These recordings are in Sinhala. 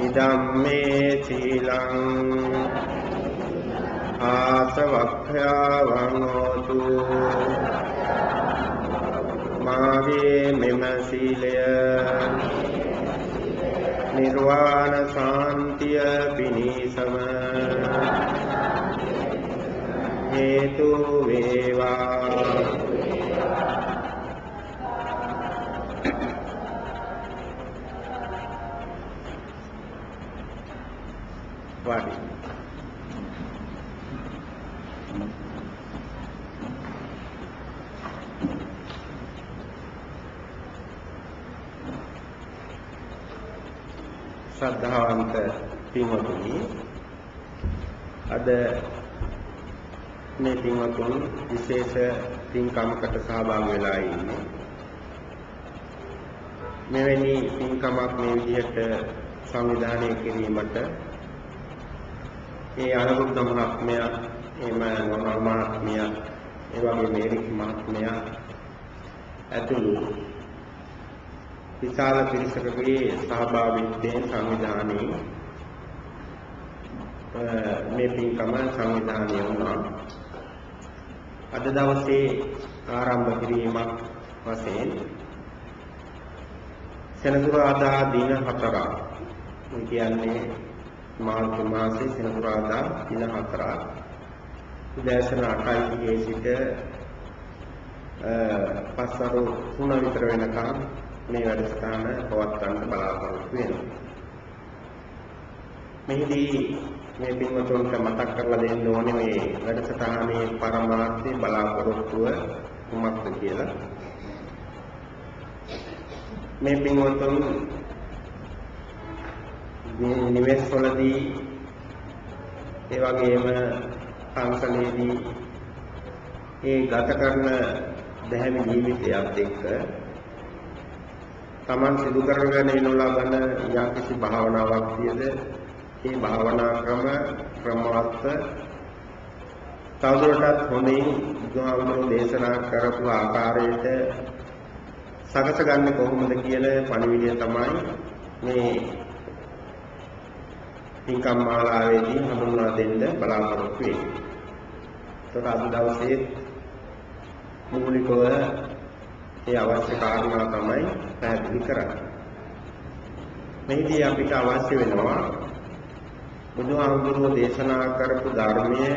ඉදම්මේ සීලං ආසවක්ඛ්‍යාවං හෝතු මාගේ මෙම සීලය නිර්වාණ ශාන්තිය පිණිසම හේතු වේවා. වාඩි. ශ්‍රද්ධාවන්ත පින්වතුනි, අද මේ පින්වතුන් විශේෂ පින්කමකට සහභාගී වෙලා ඉන්නේ. මෙවැනි පින්කමක් මේ විදිහට සංවිධානය කිරීමට ඒ අනුරුද්ධ මහත්මයා, එහෙම නොනල් මහත්මයා, ඒ වගේ මේරික් මහත්මයා ඇතුළු විශාල පිරිසකගේ සහභාගීත්වයෙන් සංවිධානයේ මේ පින්කම සංවිධානය වුණා. අද දවසේ ආරම්භ කිරීමක් වශයෙන් සෙනසුරාදා දින 4ක්, ඒ කියන්නේ මාර්තු මාසයේ සෙනසුරාදා දින 4ක් උදෑසන 8යි සිට පස්වරු 3 විතර වෙනකම් මේ වැඩසටහන පවත්වන්න බලාපොරොත්තු වෙනවා. මෙහිදී මේ පින්වතුන්ට මතක් කරලා දෙන්න ඕනේ මේ වැඩසටහනේ පරමාර්ථය, බලාපොරොත්තුව කුමක්ද කියලා. මේ පින්වතුන් නිවෙස්වලදී ඒ වගේම පන්සලේදී ඒ ගත කරන දැහැමි ජීවිතයත් එක්ක තමන් සිදු කරගෙන යනු ලබන යම්කිසි භාවනාවක් තියද ඒ භාවනා ක්‍රමවත් තවදුරටත් හොඳින් බුදුහාමුදුරුවෝ දේශනා කරපු ආකාරයට සකස ගන්න කොහොමද කියන පණිවිඩය තමයි මේ පින්කම් මාලාවේදී හඳුන්වා දෙන්න බලාපොරොත්තු වෙන්නේ. ඒකට අද දවසේ මූලිකව ඒ අවශ්‍ය කාරණා තමයි පැහැදිලි කරන්නේ. මෙහිදී අපිට අවශ්‍ය වෙනවා බුදුහාමුදුරුවෝ දේශනා කරපු ධර්මයේ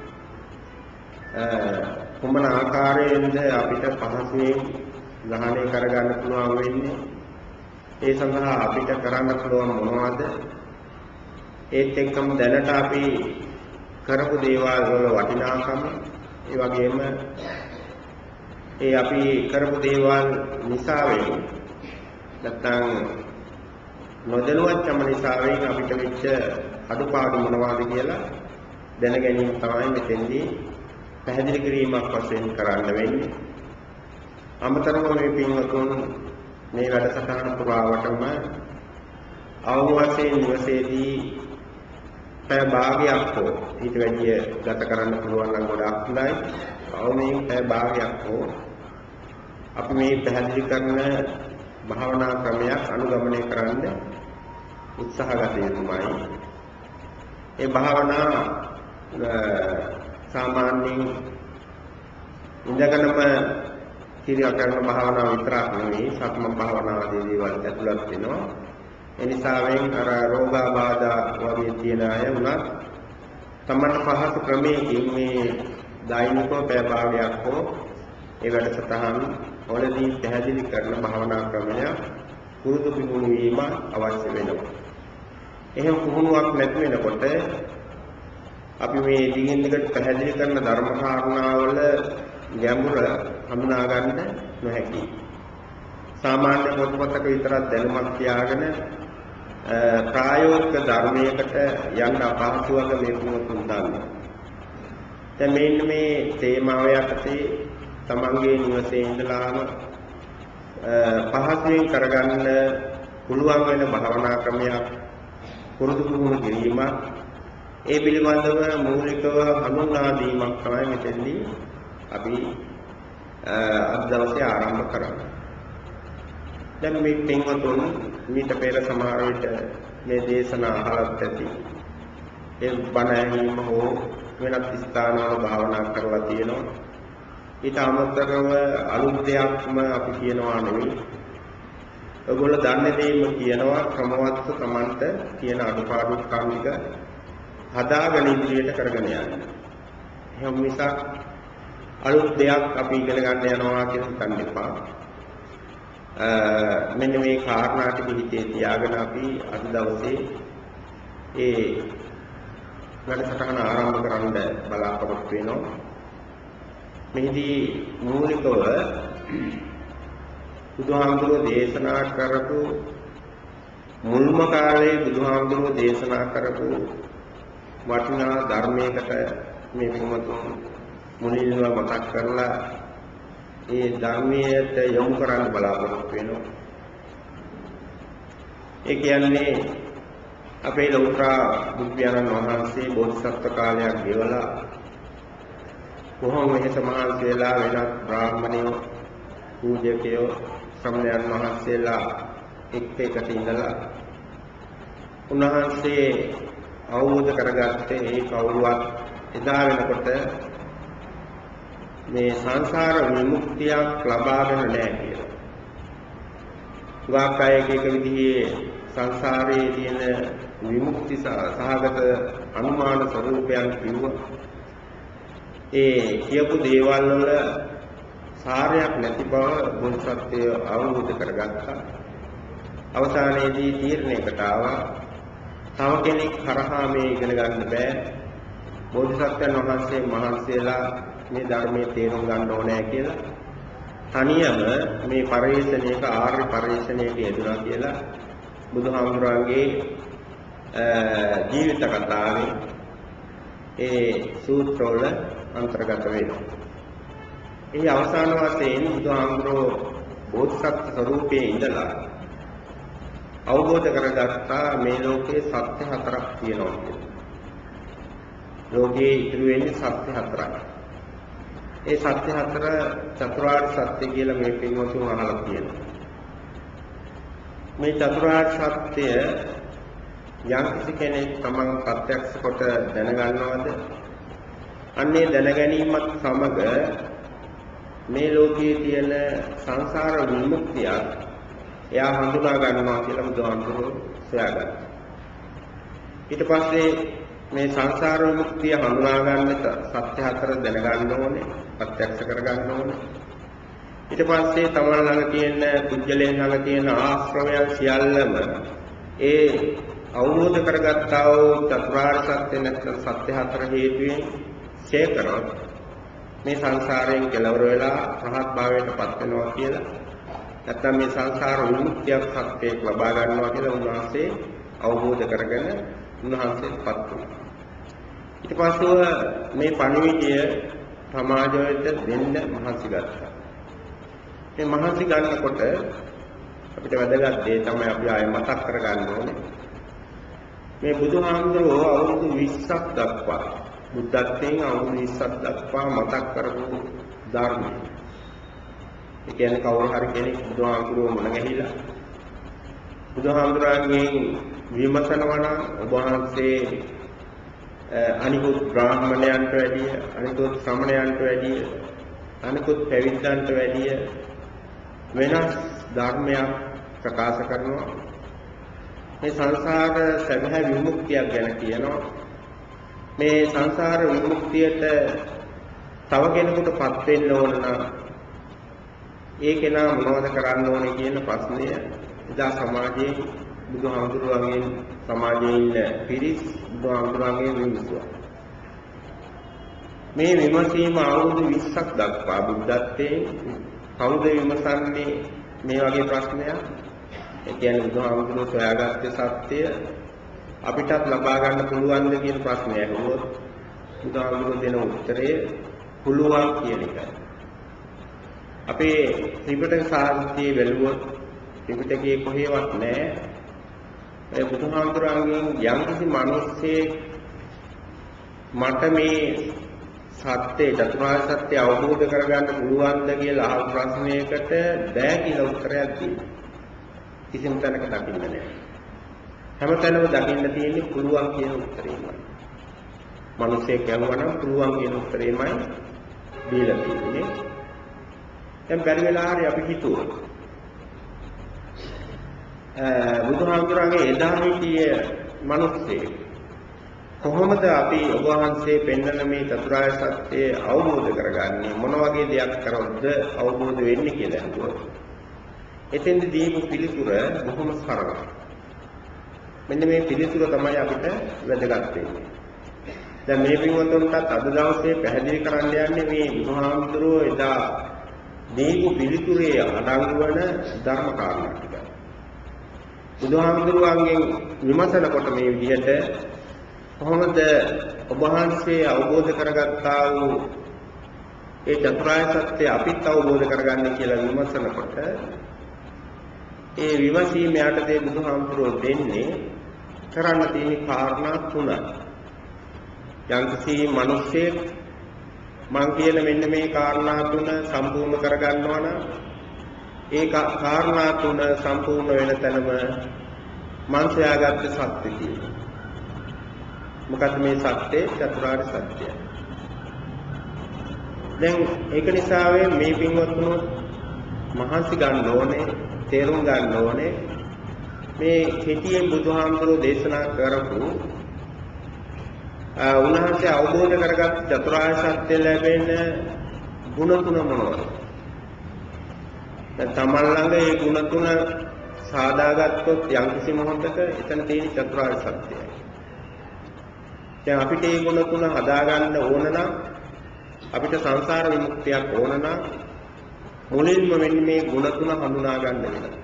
කුමන ආකාරයෙන්ද අපිට පහසුවෙන් ග්‍රහණය කරගන්න පුළුවන් වෙන්නේ, ඒ සඳහා අපිට කරන්න පුළුවන් මොනවද, ඒත් එක්කම දැනට අපි කරපු දේවල් වල වටිනාකම, ඒ වගේම ඒ අපි කරපු දේවල් නිසා වෙන්නේ නැත්නම් නොදැනුවත්කම නිසා වෙන්නේ අපිට වෙච්ච අඩුපාඩු මොනවද කියලා දැන ගැනීම තමයි මෙතෙන්දී පැහැදිලි කිරීමක් වශයෙන් කරන්න වෙන්නේ. අමතරව මේ පින්වතුන් මේ වැඩසටහන පුරාවටම අවම වශයෙන් නිවසේදී පැය භාගයක් හෝ ඊට වැඩිය ගත කරන්න පුළුවන් නම් ගොඩාක් හොඳයි. අවමෙන් පැය භාගයක් හෝ අපි මේ පැහැදිලි කරන භාවනා ක්‍රමයක් අනුගමනය කරන්න උත්සාහගත යුතුමයි. ඒ භාවනා සාමාන්‍යයෙන් ඉඳගෙනම කිරියා කරන භාවනාව විතරක් නෙවෙයි, සක්මන් භාවනාවේදී දේවල් ඇතුළත් වෙනවා. ඒ නිසා වෙන් අර රෝගාබාධා වගේ තියෙන අය උනත් තමන්න පහසු ක්‍රමයකින් මේ දෛනිකව පැය භාගයක් හෝ ඒ වැඩසටහන් වලදී පැහැදිලි කරන භාවනා ක්‍රමය පුරුදු පුහුණු වීම අවශ්‍ය වෙනවා. එහෙම පුහුණුවක් නැති වෙනකොට අපි මේ දිගින් දිගට පැහැදිලි කරන ධර්ම කාරණාවල ගැඹුර හඳුනා ගන්න නොහැකි. සාමාන්‍ය පොත්පතක විතරක් දැනුමක් තියාගෙන ප්‍රායෝගික ධර්මයකට යන්න අපහසු වගේ මේ පුහුණුතුන් දන්නවා. දැන් මේ තේමාව යටතේ තමන්ගේ නිවසේ ඉඳලාම පහසුවෙන් කරගන්න පුළුවන් වෙන භාවනා ක්‍රමයක් පුරුදු පුහුණු කිරීම, ඒ පිළිබඳව මූලිකව හඳුන්වා දීමක් තමයි මෙතෙන්දී අපි අද දවසේ ආරම්භ කරන්නේ. දැන් මේ පින්වතුන් මීට පෙර සමහර විට මේ දේශනා අහලත් ඇති. ඒ බණ ඇහිීම හෝ වෙනත් ස්ථානවල භාවනා කරලා තියෙනවා. ඊට අමතරව අලුත් දෙයක්ම අපි කියනවා නෙවෙයි. ඔයගොල්ලෝ දන්නේ දෙයින්ම කියනවා ක්‍රමවත්ව Tamanට කියන අඩුපාඩු කම්මික හදාගෙන ඉදිරියට කරගෙන යන්න. එහෙනම් මිසක් අලුත් දෙයක් අපි ඉගෙන ගන්න යනවා කියලා හිතන්න එපා. මෙන්න මේ කාරණා ටික හිතේ තියාගෙන අපි අද දවසේ ඒ වැඩසටහන ආරම්භ කරන්න බලාපොරොත්තු වෙනවා. මෙහිදී මූලිකව බුදුහාමුදුරුවෝ දේශනා කරපු මුල්ම කාලේ බුදුහාමුදුරුවෝ දේශනා කරපු වටිනා ධර්මයකට මේ පින්වතුන් මුලින්ම මතක් කරලා ඒ ධර්මයට යොමු කරන්න බලාපොරොත්තු වෙනවා. ඒ කියන්නේ අපේ ලෞතර බුදුපියාණන් වහන්සේ බෝධිසත්ව කාලයක් ගෙවලා කොහොම වෙහස මහන්සි වෙලා වෙනත් බ්‍රාහ්මණයෝ පූජකයෝ ශ්‍රමණයන් වහන්සේලා එකට ඉඳලා උන්වහන්සේ අවබෝධ කරගත්තේ ඒ කවුරුවත් එදා වෙනකොට මේ සංසාර විමුක්තියක් ලබාගෙන නැහැ කියලා. වාකායක එක විදිහේ සංසාරයේ තියෙන විමුක්ති සහගත අනුමාන ස්වરૂපයන් කිව්වා. ඒ කියපු දේවල් වල සාරයක් නැති බව බෝධිසත්වය අවබෝධ කරගත්තා. අවසානයේදී තීරණයකට ආවා තව කෙනෙක් කරහා මේ ඉගෙන ගන්න බෑ. බෝධිසත්වයන් වහන්සේ මහන්සියලා මේ ධර්මයේ තේරුම් ගන්න ඕනේ කියලා තනියම මේ පරිශ්‍රණයක ආර්ය පරිශ්‍රණයක යෙදුණා කියලා බුදුහාමුදුරන්ගේ ජීවිත කතාවේ ඒ සූත්‍රවල අන්තර්ගත වෙනවා. ඒ අවසාන වශයෙන් බුදුහාමුදුරෝ බෝධිසත්ව ස්වરૂපයේ ඉඳලා අවබෝධ කරගත්තා මේ ලෝකේ සත්‍ය හතරක් තියෙනවා කියලා. ලෝකේ ඉතුරු වෙන්නේ සත්‍ය හතරක්. ඒ සත්‍ය හතර චතුරාර්ය සත්‍ය කියලා මේ පින්වතුන් අහලා තියෙනවා. මේ චතුරාර්ය සත්‍ය යම් කෙනෙක් තමන් ප්‍රත්‍යක්ෂ කොට දැනගන්නවද? අන්නේ දැනගැනීමත් සමග මේ ලෝකයේ තියෙන සංසාර විමුක්තිය එයා හඳුනා ගන්නවා කියලා බුදුහාමුදුරුවෝ සොයාගත්තා. ඊට පස්සේ මේ සංසාර විමුක්තිය හඳුනා ගන්න සත්‍ය හතර දැනගන්න ඕනේ, ප්‍රත්‍යක්ෂ කරගන්න ඕනේ. ඊට පස්සේ තමන් ළඟ තියෙන පුජ්‍යලයන් ළඟ තියෙන ආශ්‍රවයන් සියල්ලම ඒ අවබෝධ කරගත්තා වූ චතුරාර්ය සත්‍ය නැත්නම් සත්‍ය හතර හේතුයෙන් ඡේ කරොත් මේ සංසාරයෙන් කෙලවර වෙලා රහත් භාවයට පත් වෙනවා කියලා නැත්නම් මේ සංසාර විමුක්තියක් සත්‍යයක් ලබා ගන්නවා කියලා උන්වහන්සේ අවබෝධ කරගෙන උන්වහන්සේපත් වුණා. ඊට පස්ව මේ පණිවිඩය සමාජයට දෙන්න මහන්සි ගත්තා. මේ මහන්සි ගන්නකොට අපිට වැදගත් දේ තමයි අපි ආයෙ මතක් කරගන්න ඕනේ. මේ බුදුහාමුදුරුවෝ අවුරුදු 20ක් දක්වා බුද්ධත්වයෙන් අවුරුදු 20ක් දක්වා මතක් කරපු ධර්මය. ඒ කියන්නේ කවුරු හරි කෙනෙක් බුදුහාමුදුරුවෝ මුණ ගැහිලා බුදුහාමුදුරන්ගෙන් විමසනවා නම් ඔබ වහන්සේ අනිකුත් බ්‍රාහ්මණයන්ට වැඩිය, අනිකුත් ශ්‍රමණයන්ට වැඩිය, අනිකුත් පැවිද්දන්ට වැඩිය වෙනස් ධර්මයක් ප්‍රකාශ කරනවා. මේ සංසාර සැබෑ විමුක්තියක් ගැන කියනවා. මේ සංසාර විමුක්තියට තව කෙනෙකුටපත් වෙන්න ඕන නම් ඒ කෙනා මොනවද කරන්න ඕනේ කියන ප්‍රශ්නය එදා සමාජයේ බුදුහාමුදුරුවන්ගෙන් සමාජයේ ඉන්න පිරිස් බුදුහාමුදුරුවන්ගෙන් විමසුවා. මේ විමසීම අවුරුදු 20ක් දක්වා බුද්ධත්වයේ කවුද විමසන්නේ මේ වගේ ප්‍රශ්නයක්? ඒ කියන්නේ බුදුහාමුදුරුවෝ සොයාගත්තේ සත්‍ය අපිටත් ලබා ගන්න පුළුවන්ද කියන ප්‍රශ්නය අහුවොත් බුදුහාමුදුරුවෝ දෙන උත්තරය පුළුවන් කියන එකයි. අපේ ත්‍රිපිටක සාහිත්‍යයේ බැලුවොත් ත්‍රිපිටකයේ කොහෙවත් නැහැ. ඒ බුදුහාමුදුරන්ගෙන් යම්කිසි මිනිස්සෙක් මට මේ සත්‍ය චතුරාර්ය සත්‍ය අවබෝධ කරගන්න පුළුවන්ද කියලා අහපු ප්‍රශ්නයකට බෑ කියලා උත්තරයක් දෙනවා. කිසිම තැනක දකින්න නැහැ. හැමතැනම දකින්න තියෙන්නේ පුළුවන් කියන උත්තරේමයි. මිනිස්සේ කියනවා නම් පුළුවන් කියන උත්තරේමයි දීලා තියෙන්නේ. දැන් බැරි වෙලා හරි අපි හිතුවා බුදුහාමුදුරන්ගේ එදා හිටිය මිනිස්සේ කොහොමද අපි ඔබ වහන්සේ පෙන්වන මේ චතුරාර්ය සත්‍ය අවබෝධ කරගන්නේ මොන වගේ දෙයක් කරොත්ද අවබෝධ වෙන්නේ කියලා හිතුවා. එතෙන්ද දීපු පිළිතුර බොහොම සරලයි. මෙන්න මේ පිළිතුර තමයි අපිට වැදගත් වෙන්නේ. දැන් මේ පින්වතුන්ටත් අද දවසේ පැහැදිලි කරන්න යන්නේ මේ බුදුහාමුදුරුවෝ එදා දීපු පිළිතුරේ අඩංගු වන ධර්ම කාරණා ටික. බුදුහාමුදුරුවන්ගෙන් විමසනකොට මේ විදිහට කොහොමද ඔබ වහන්සේ අවබෝධ කරගත්තා වූ ඒ චතුරාර්ය සත්‍ය අපිත් අවබෝධ කරගන්න කියලා විමසනකොට ඒ විමසීම යටතේ බුදුහාමුදුරුවෝ දෙන්නේ කරන්න තියෙන කාරණා තුනයි. යම්කිසි මිනිස්සෙක් මං කියන මෙන්න මේ කාරණා තුන සම්පූර්ණ කරගන්නවා නම් ඒ කාරණා තුන සම්පූර්ණ වෙන තැනම මං සොයාගත්ත සත්‍ය කියනවා. මොකද මේ සත්‍යය චතුරාර්ය සත්‍යයි. දැන් ඒක නිසා මේ පින්වත්තුන් මහන්සි ගන්න ඕනේ, තේරුම් ගන්න ඕනේ මේ කෙටියෙන් බුදුහාමුදුරෝ දේශනා කරපු උන්වහන්සේ අවබෝධ කරගත් චතුරාර්ය සත්‍ය ලැබෙන ගුණ තුන මොනවද? දැන් තමන් ළඟ මේ ගුණ තුන සාදාගත්තොත් යම්කිසි මොහොතක එතන තියෙන චතුරාර්ය සත්‍යයි. දැන් අපිට මේ ගුණ තුන හදාගන්න ඕන නම් අපිට සංසාර විමුක්තියක් ඕන නම් මුලින්ම මෙන්න මේ ගුණ තුන හඳුනා ගන්න වෙනවා.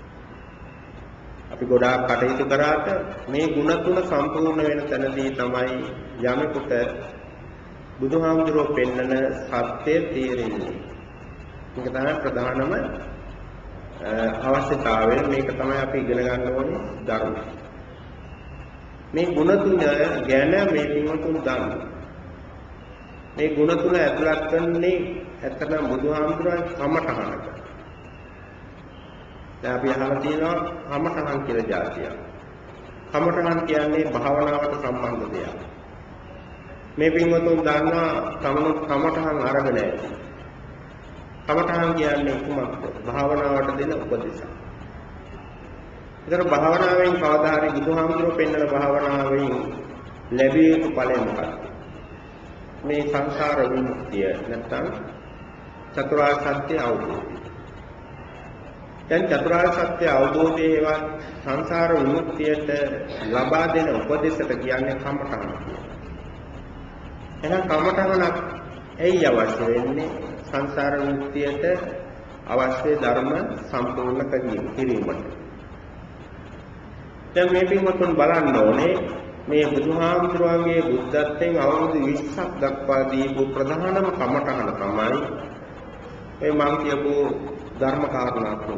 අපි ගොඩාක් කටයුතු කරාට මේ ගුණ තුන සම්පූර්ණ වෙන තැනදී තමයි යමෙකුට බුදුහාමුදුරුවෝ පෙන්වන සත්‍ය තේරෙන්නේ. මේක තමයි ප්‍රධානම අවශ්‍යතාවය. මේක තමයි අපි ඉගෙන ගන්න ඕනේ ධර්ම. මේ ගුණ තුන ගැන මේ පින්වතුන් දන්න. මේ ගුණ තුන ඇතුළත් කරන්නේ ඇත්තටම බුදුහාමුදුරුවන්ගේ කමඨහනට. දැන් අපි අහලා තියෙනවා කමඨහන් කියලා જાතියක්. කමඨහන් කියන්නේ භාවනාවට සම්බන්ධ දෙයක්. මේ පින්වතුන් දන්නවා කමඨහන් අරගෙන ඇති. කමඨහන් කියන්නේ කුමක්ද? භාවනාවට දෙන උපදේශයක්. ඒතර භාවනාවෙන් කවදා හරි බුදුහාමුදුරුවෝ පෙන්වන භාවනාවෙන් ලැබිය යුතු ඵලය මොකක්ද? මේ සංසාර විමුක්තිය නැත්නම් චතුරාර්ය සත්‍ය අවබෝධය. දැන් චතුරාර්ය සත්‍ය අවබෝධයේවත් සංසාර විමුක්තියට ලබා දෙන උපදේශයට කියන්නේ කමඨහන කියලා. එහෙනම් කමඨහනක් ඇයි අවශ්‍ය වෙන්නේ? සංසාර විමුක්තියට අවශ්‍ය ධර්ම සම්පූර්ණ කිරීමට. දැන් මේ පින්වතුන් බලන්න ඕනේ මේ බුදුහාමුදුරුවන්ගේ බුද්ධත්වයෙන් අවුරුදු 20ක් දක්වා දීපු ප්‍රධානම කමඨහන තමයි මේ මම කියපු ධර්ම කාරණා තුන.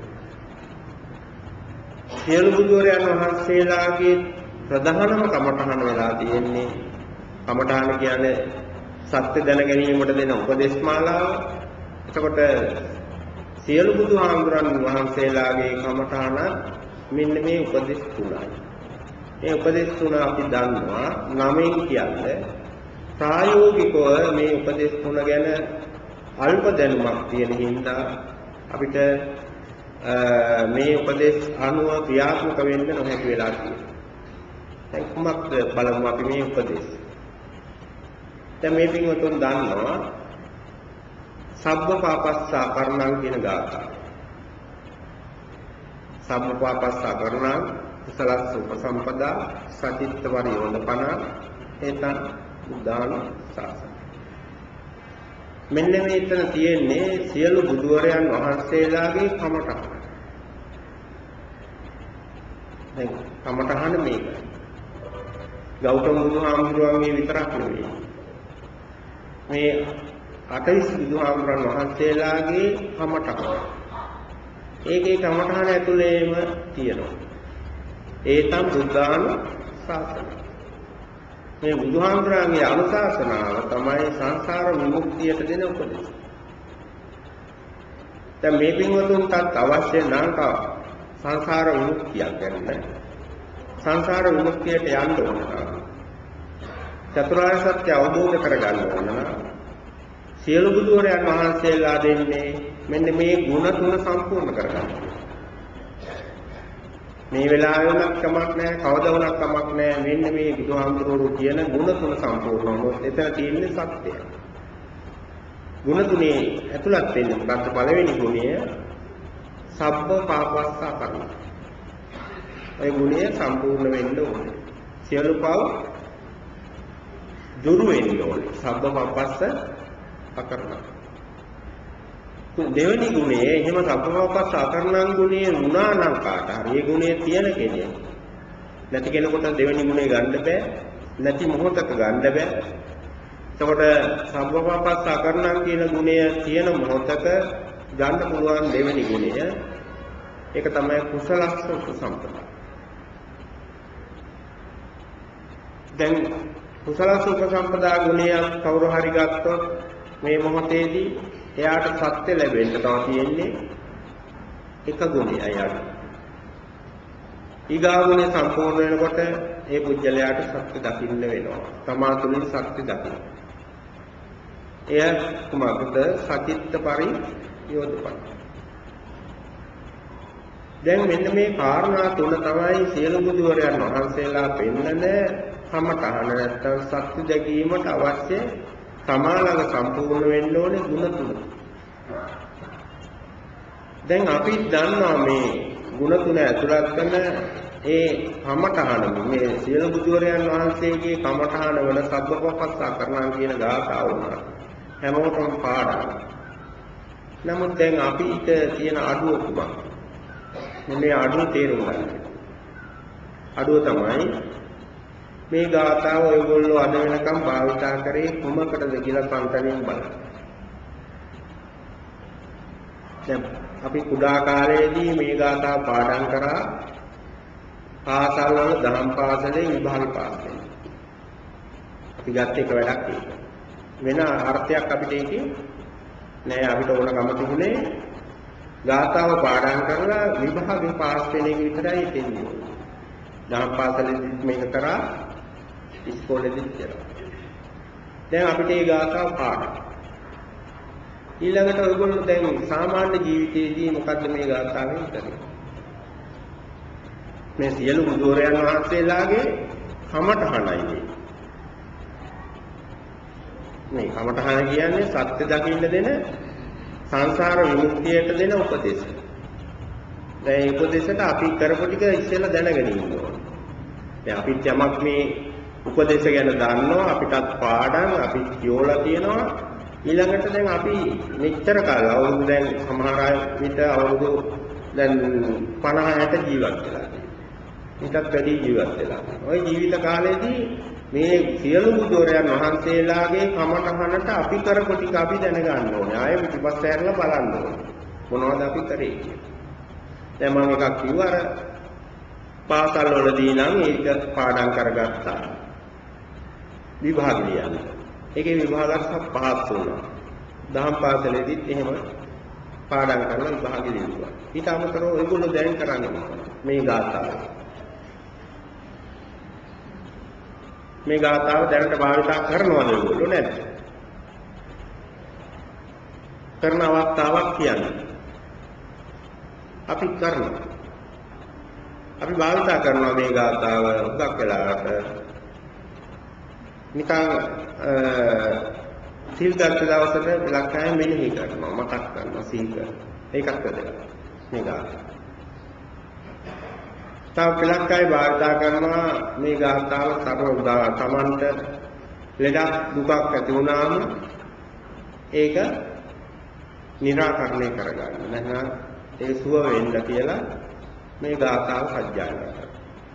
සියලු බුදුරයන් වහන්සේලාගේ ප්‍රධානම කමඨහන වෙලා තියෙන්නේ කමඨහන කියන්නේ සත්‍ය දැන ගැනීමට දෙන උපදේශ මාලාව. එතකොට සියලු බුදුහාමුදුරන් වහන්සේලාගේ කමඨහන මෙන්න මේ උපදේශ තුනයි. මේ උපදේශ තුන අපි දන්නවා නමෙන් කියන්නේ ප්‍රායෝගිකව මේ උපදේශ තුන ගැන අල්ප දැනුමක් තියෙන හින්දා අපිට මේ උපදේශ අනුව ක්‍රියාත්මක වෙන්න නොහැකි වෙලා තියෙනවා. දැන් කුමක්ද බලමු අපි මේ උපදේශ. දැන් මේ පින්වතුන් දන්නවා සබ්බ පාපස්සා කරණං කියන ගාථාව. සබ්බ පාපස්සා කරණං කුසලස්ස උපසම්පදා සචිත්ත වරියෝදපන ඒතං උදාන සාසන. මෙන්න මේතන තියෙන්නේ සියලු බුදුවරයන් වහන්සේලාගේ කමඨහන. දැන් කමඨහන මේකයි. ගෞතම බුදුහාමුදුරුවන්ගේ විතරක් නෙවෙයි. මේ 40 බුදුහාමුදුරන් වහන්සේලාගේ කමඨහන. ඒකේ කමඨහන ඇතුළේම තියෙනවා. ඒතම් බුද්ධාන ශාසන. මේ බුදුහාමුදුරන්ගේ අනුශාසනාව තමයි සංසාර විමුක්තියට දෙන උපදෙස්. දැන් මේ පින්වතුන්ටත් අවශ්‍ය නම් සංසාර විමුක්තියක් ගන්න. සංසාර විමුක්තියට යන්න ඕන නම් චතුරාර්ය සත්‍ය අවබෝධ කරගන්න ඕන නම් සියලු බුදුරයන් වහන්සේලා දෙන්නේ මෙන්න මේ ගුණ තුන සම්පූර්ණ කරගන්න. මේ වෙලාවේ උනත් කමක් නැහැ, කවදා උනත් කමක් නැහැ. මෙන්න මේ බුදුහාමුදුරුවෝ කියන ගුණ තුන සම්පූර්ණ වුණොත් එතන තියෙන්නේ සත්‍යය. ගුණ තුනේ ඇතුළත් වෙන්නේ මොකක්ද? පළවෙනි ගුණය සබ්බ පාපස්සා කරන. ඒ ගුණය සම්පූර්ණ වෙන්න ඕනේ. සියලු පව් දුරු වෙන්න ඕනේ. සබ්බ පාපස්ස අකරණ. දෙවෙනි ගුණය එහෙම සබ්බ පාපස්ස අකරණං ගුණය වුණා නම් කාට හරි ඒ ගුණය තියෙන කෙනෙක් නැති කෙනෙකුට දෙවෙනි ගුණය ගන්න බෑ. නැති මොහොතක ගන්න බෑ. එතකොට සබ්බපාපස්ස අකරණං කියන ගුණය තියෙන මොහොතක ගන්න පුළුවන් දෙවෙනි ගුණය ඒක තමයි කුසලස්ස උපසම්පදා. දැන් කුසලස්ස උපසම්පදා ගුණය කවුරු හරි ගත්තොත් මේ මොහොතේදී එයාට සත්‍ය ලැබෙන්න තව තියෙන්නේ එක ගුණයයි. ඊගා ගුණය සම්පූර්ණ වෙනකොට ඒ පුජ්‍යලයාට සත්‍ය දකින්න වෙනවා. තමා තුළින් සත්‍ය දකින්න. එය කුමක්ද? සචිත්ත පරියෝධපන. දැන් මෙන්න මේ කාරණා තුන තමයි සියලු බුදුවරයන් වහන්සේලා පෙන්වන කමඨහන නැත්තම් සත්‍ය දැකීමට අවශ්‍ය තමා ළඟ සම්පූර්ණ වෙන්න ඕනේ ගුණ තුන. දැන් අපි දන්නවා මේ ගුණ තුන ඇතුළත් කරන ඒ කමඨහන මේ සියලු බුදුවරයන් වහන්සේගේ කමඨහන වන සබ්බපපස්සා කරනවා කියන ගාථාව උනා. හැමෝටම පාඩම්. නමුත් දැන් අපිට තියෙන අඩුව කුමක්ද? මේ අඩුව තේරුම් ගන්න. අඩුව තමයි මේ ගාථාව ඔයගොල්ලෝ අද වෙනකම් භාවිතා කරේ කොමකටද කියලා සංකල්පයෙන් බලන්න. දැන් අපි කුඩා කාලේදී මේ ගාථාව පාඩම් කරා පාසල් වල දහම් පාසලේ විභාග පාස් වෙනවා. අපි ගත්ත එක වැඩක් ඒක. වෙන අර්ථයක් අපිට ඒකේ නෑ. අපිට ඕන කම තිබුණේ ගාථාව පාඩම් කරලා විභාගේ පාස් වෙන එක විතරයි තියෙන්නේ. දහම් පාසලේදී මේක කරා ඉස්කෝලේදීත් කරා. දැන් අපිට මේ ගාථාව පාඩම්. ඊළඟට ඔයගොල්ලෝ දැන් සාමාන්‍ය ජීවිතයේදී මොකද්ද මේ ගාථාවෙන් කරන්නේ? මේ සියලු බුදුරයන් වහන්සේලාගේ කමඨහනයි මේ කමඨහන කියන්නේ සත්‍ය දකින්න දෙන සංසාර විමුක්තියට දෙන උපදේශ. දැන් මේ උපදේශයට අපි කරපු ටික ඉස්සෙල්ලා දැනගෙන ඉන්න ඕනේ. දැන් අපිත් යමක් මේ උපදේශ ගැන දන්නවා, අපිටත් පාඩම් අපි කියෝලා තියෙනවා. ඊළඟට දැන් අපි මෙච්චර කාල අවුරුදු දැන් සමහර අය විතර අවුරුදු දැන් 50 60 ජීවත් වෙලා. ඊටත් වැඩි ජීවත් වෙලා. ওই ජීවිත කාලේදී මේ සියලු බුදුරයන් වහන්සේලාගේ කමඨහනට අපි කරපු ටික අපි දැනගන්න ඕනේ. ආයෙ පිටිපස්ස හැරලා බලන්න ඕනේ. මොනවද අපි කරේ කියලා. දැන් මම එකක් කිව්වා අර පාසල් වලදී නම් ඒක පාඩම් කරගත්තා. විභාග ලියන්න. ඒකේ විභාගات පහක් වුණා. දහම් පාසලේදීත් එහෙම පාඩම් කරලා විභාග ලියුවා. ඊට අමතරව ඒගොල්ලෝ දැන් කරන්නේ මේ ගාථාව. මේ ගාථාව දැනට භාවිතා කරනවද ඒගොල්ලෝ නැද්ද? කරන අවස්ථාවක් කියන්නේ. අපි කරනවා. අපි භාවිතා කරනවා මේ ගාථාව උගක් වෙලාවට. නිකන් සිල් ගත්ත දවසට ලක්කයෙන් මෙනෙහි කරනවා, මතක් කරනවා, සිල් කරනවා. ඒකත් වැදගත්. මේ ගාථාව. තව පිළක්කයි භාවිතා කරනවා මේ ගාථාව තමන්ට ලෙඩක් දුකක් ඇති වුණාම ඒක निराකරණය කරගන්න. නැත්නම් ඒ සුව වෙන්න කියලා මේ ගාථාව සජ්ජායනා කරනවා.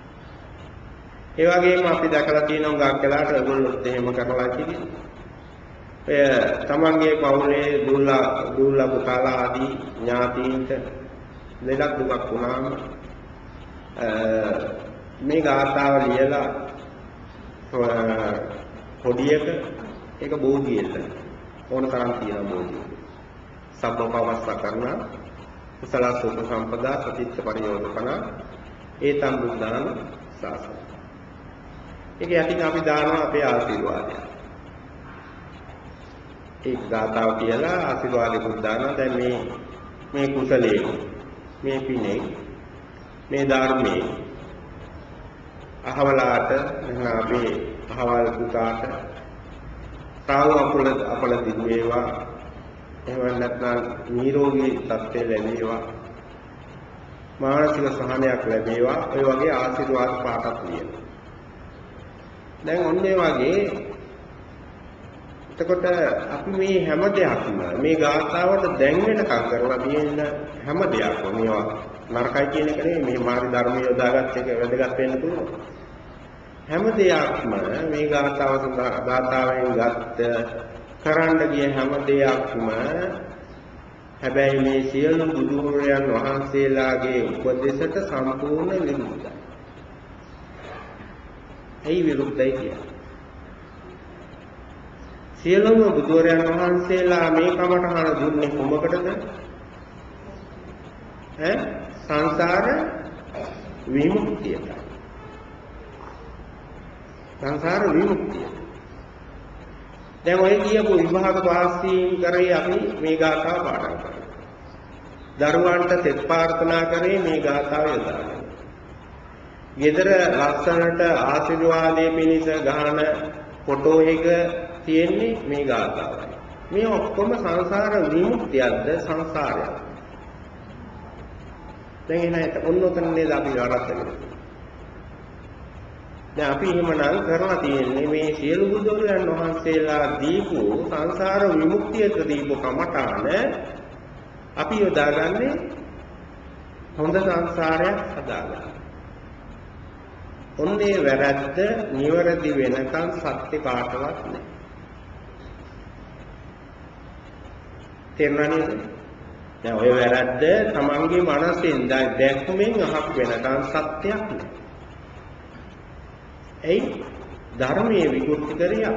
ඒ වගේම අපි දැකලා තියෙනවා ගාක් කළාට ඒගොල්ලොත් එහෙම කරලා තියෙන්නේ. එය තමන්ගේ පවුලේ දුල්ලා පුතාලා ආදී ඥාතීන්ට ලෙඩක් දුකක් වුණාම මේ ගාථාව ලියලා පොඩියක ඒක බෝධියෙල්ල ඕන තරම් තියෙන බෝධිය. සබ්බපවස්ස කරන කුසල සුඛ සම්පදා සතිච්ච පරියෝධපන ඒතම් බුද්ධාන සාසන. ඒක යටින් අපි දානවා අපේ ආශිර්වාදය. ඒ ගාතාව කියලා ආශිර්වාද බුද්ධාන දැන් මේ කුසලයේ මේ පිනේ මේ ධර්මයේ අහවලාට එහෙනම් අපේ අහවල් පුතාට සාව අපල දිවි වේවා. එහෙම නැත්නම් නිරෝගී තත්ත්වය ලැබේවා. මානසික සහනයක් ලැබේවා. ඔය වගේ ආශිර්වාද පාටක් ලියනවා. දැන් ඔන්නේ වගේ එතකොට අපි මේ හැම දෙයක්ම මේ ගාථාවට දැන් වෙනකම් කරලා තියෙන හැම දෙයක්ම මේවා නරකයි කියන එක නෙමෙයි මේ මාර්ග ධර්මයේ යොදාගත් එක වැදගත් වෙන්න පුළුවන්. හැම දෙයක්ම මේ ගාථාවෙන් ගත්ත කරන්න ගිය හැම දෙයක්ම හැබැයි මේ සියලු බුදුරයන් වහන්සේලාගේ උපදේශයට සම්පූර්ණ විරුද්ධයි. ඇයි විරුද්ධයි කියන්නේ? සියලුම බුදුරයන් වහන්සේලා මේ කමඨහන දුන්නේ කොමකටද? සංසාර විමුක්තියට. සංසාර විමුක්තිය. දැන් ඔය කියපු විභාග පාස්ීම් කරේ අපි මේ ගාථාව පාඩම් කරා. දරුවන්ට තෙත් ප්‍රාර්ථනා කරේ මේ ගාථාව යොදාගෙන. ගෙදර ලස්සනට ආශිර්වාදයේ පිණිස ගහන ෆොටෝ එක තියෙන්නේ මේ ගාථාවයි. මේ ඔක්කොම සංසාර විමුක්තියක්ද සංසාරයක්. දැන් එනයිට ඔන්නෝතන නේද අපි ආරම්භ දැන් අපි එහෙමනම් කරලා තියෙන්නේ මේ සියලු බුදුරයන් වහන්සේලා දීපු සංසාර විමුක්තියට දීපු කමඨාන අපි යොදාගන්නේ හොඳ සංසාරයක් හදාගන්න. ඔන්නේ වැරද්ද නිවැරදි වෙනකන් සත්‍ය කාටවත් නැහැ. තේරුණා නේද? දැන් ඔය වැරද්ද තමන්ගේ මනසෙන් දැක්මෙන් අහක් වෙනකන් සත්‍යයක් නෑ. එයි ධර්මයේ විකෘති කරියා.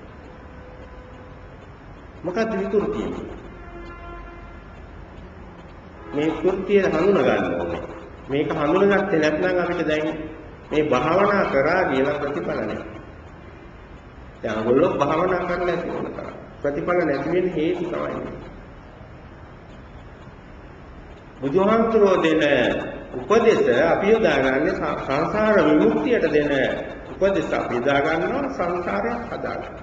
මොකක්ද විකෘතිය? මේ කෘත්‍යය හඳුනා ගන්න ඕනේ. මේක හඳුනාගත්තේ නැත්නම් අපිට දැන් මේ භාවනා කරා කියලා ප්‍රතිඵල නැහැ. දැන් ඔයගොල්ලෝ භාවනා කරන්න නැති වුණ තරම් ප්‍රතිඵල නැති වෙන්න හේතු තමයි. බුදුහාමුදුරෝ දෙන උපදේශ අපි යොදාගන්නේ සංසාර විමුක්තියට දෙන උපදේශ අපි යොදාගන්නවා සංසාරයක් හදාගන්න.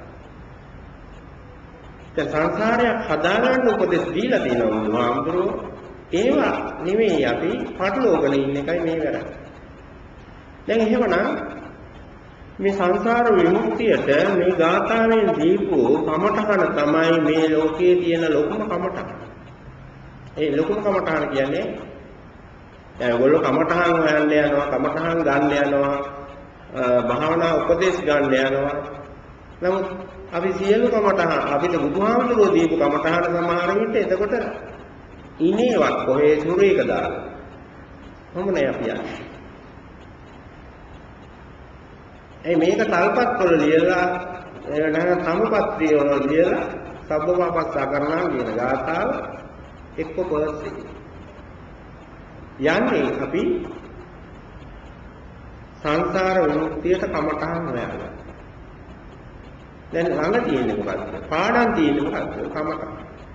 දැන් සංසාරයක් හදාගන්න උපදේශ දීලා තියෙනවා බුදුහාමුදුරෝ. ඒවා නෙමෙයි අපි පටලෝගන ඉන්න එකයි මේ වැරද්ද. දැන් එහෙමනම් මේ සංසාර විමුක්තියට මේ ගාථාවෙන් දීපු කමඨහන තමයි මේ ලෝකයේ තියෙන ලොකුම කමඨහන. ඒ ලොකුම කමඨහන කියන්නේ දැන් ඔයගොල්ලෝ කමඨහන් හොයන්න යනවා, කමඨහන් ගන්න යනවා, භාවනා උපදේශ ගන්න යනවා. නමුත් අපි සියලු කමඨහන් අපිට බුදුහාමුදුරුවෝ දීපු කමඨහන සමහර විට එතකොට ඉනේවත් කොහේ සුරේක දාලා. කොහොමනේ අපි යන්නේ? මේක තල්පත් වල ලියලා නැත්නම් සමුපත්තිය වල ලියලා සබ්බපාපස්සා කරනවා කියන ගාථාව එක්ක පොළොස්සේ යන්නේ අපි සංසාර විමුක්තියට කමඨහන් හොයලා. දැන් ළඟ තියෙන්නේ මොකද්ද? පාඩම් තියෙන්නේ මොකද්ද? කමඨහන්.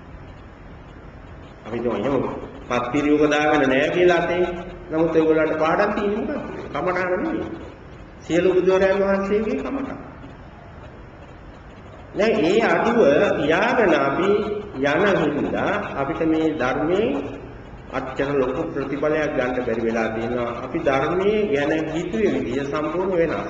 අපි කියමු පත්තිරියක දාගෙන නැහැ කියලා අතේ. නමුත් ඒගොල්ලන්ට පාඩම් තියෙන්නේ මොකද්ද? කමඨහන් නෙමෙයි. සියලු බුදුරයන් වහන්සේගේ කමඨහන්. දැන් ඒ අඩුව යාගෙන අපි යන හින්දා අපිට මේ ධර්මයේ අත්‍යන්ත ලොකු ප්‍රතිඵලයක් ගන්න බැරි වෙලා තියෙනවා. අපි ධර්මයේ ගැන හිතුවේ විදිය සම්පූර්ණ වෙනස්.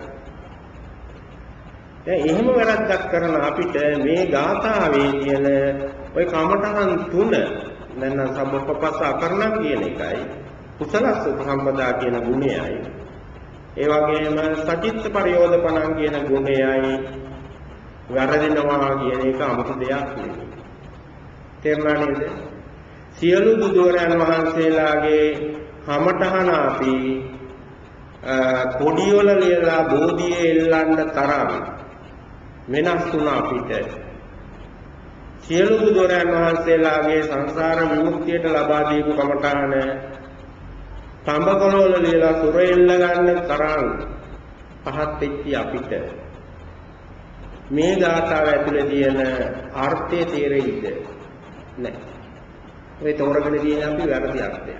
දැන් එහෙම වැරද්දක් කරන අපිට මේ ගාථාවේ තියෙන ওই කමඨහන් තුන නැත්නම් සබ්බපපස්සා කරනම් කියන එකයි කුසල සම්පදා කියන ගුණයයි ඒ වගේම සචිත්ත පරියෝධපණං කියන ගුණයයි වැරදෙනවා කියන එක 아무තු දෙයක් නෙවෙයි. තේරුණා නේද? සියලු බුදුරයන් වහන්සේලාගේ කමඨහන අපි කොඩියවල ලියලා බෝධියේ එල්ලන්න තරම් වෙනස් වුණා අපිට. සියලු බුදුරයන් වහන්සේලාගේ සංසාර විමුක්තියට ලබා දීපු කමඨාන තඹකොළවල ලියලා සුරෙල්ල ගන්න තරම් පහත් වෙච්ච අපිට මේ ගාථාව ඇතුලේ තියෙන අර්ථය තේරෙයිද නැහැ. ඒ තෝරගෙන තියෙන අපි වැරදි අර්ථයක්.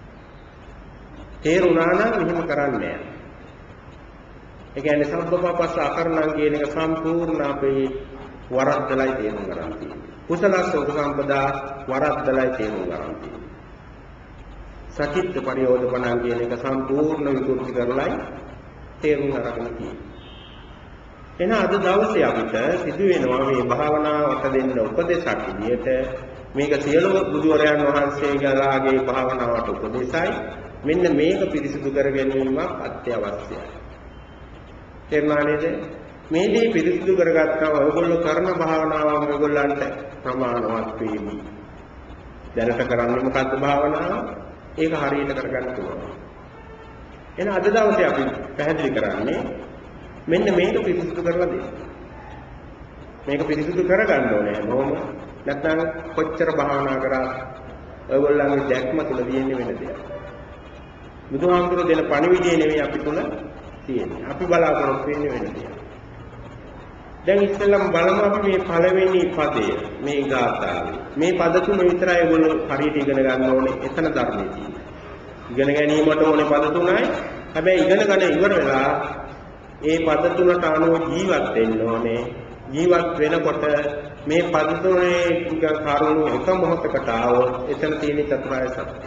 තේරුණා නම් මෙහෙම කරන්නේ නැහැ. ඒ කියන්නේ සම්බපපස්ස අකරණම් කියන එක සම්පූර්ණ අපේ වරද්දලයි තේරුම් ගන්න තියෙන්නේ. කුසලස්ස උපසම්පදා වරද්දලයි තේරුම් ගන්න තියෙන්නේ. සචිත්ත පරියෝධපණං කියන එක සම්පූර්ණ විකෘති කරලයි තේරුම් අරගෙන තියෙන්නේ. එහෙනම් අද දවසේ අපිට සිදු වෙනවා මේ භාවනාවට දෙන්න උපදේශක් විදියට මේක සියලු බුදුවරයන් වහන්සේලාගේ භාවනාවට උපදේශයි. මෙන්න මේක පිරිසිදු කර ගැනීමක් අත්‍යවශ්‍යයි. තේරුණා නේද? මේ දේ පිරිසිදු කරගත්තා ඔයගොල්ලෝ කරන භාවනාව ඔයගොල්ලන්ට ප්‍රමාණවත් වෙවි. දැනට කරන්නේ මොකද්ද භාවනාව? ඒක හරියට කරගන්න පුළුවන්. එහෙනම් අද දවසේ අපි පැහැදිලි කරන්නේ මෙන්න මේක පිරිසිදු කරලා දෙන්න. මේක පිරිසිදු කරගන්න ඕනේ හැමෝම. නැත්නම් කොච්චර භාවනා කරා ඔයගොල්ලන්ගේ දැක්ම තුල තියෙන්නේ වෙන දෙයක්. බුදුහාමුදුරුවෝ දෙන පණිවිඩය නෙවෙයි අපි තුල තියෙන්නේ. අපි බලාපොරොත්තු වෙන්නේ වෙන දෙයක්. දැන් ඉස්සෙල්ලම බලමු අපි මේ පළවෙනි පදය මේ ගාථාවේ. මේ පද තුන විතරයි ඔයගොල්ලෝ හරියට ඉගෙන ගන්න ඕනේ. එතන ධර්මයේ තියෙන්නේ. ඉගෙන ගැනීමට ඕනේ පද තුනයි. හැබැයි ඉගෙන ගන්න ඉවර වෙලා ඒ පද තුනට අනුව ජීවත් වෙන්න ඕනේ. ජීවත් වෙනකොට මේ පද තුනේ කරුණු එක මොහොතකට ආවොත් එතන තියෙන චතුරාර්ය සත්‍යය.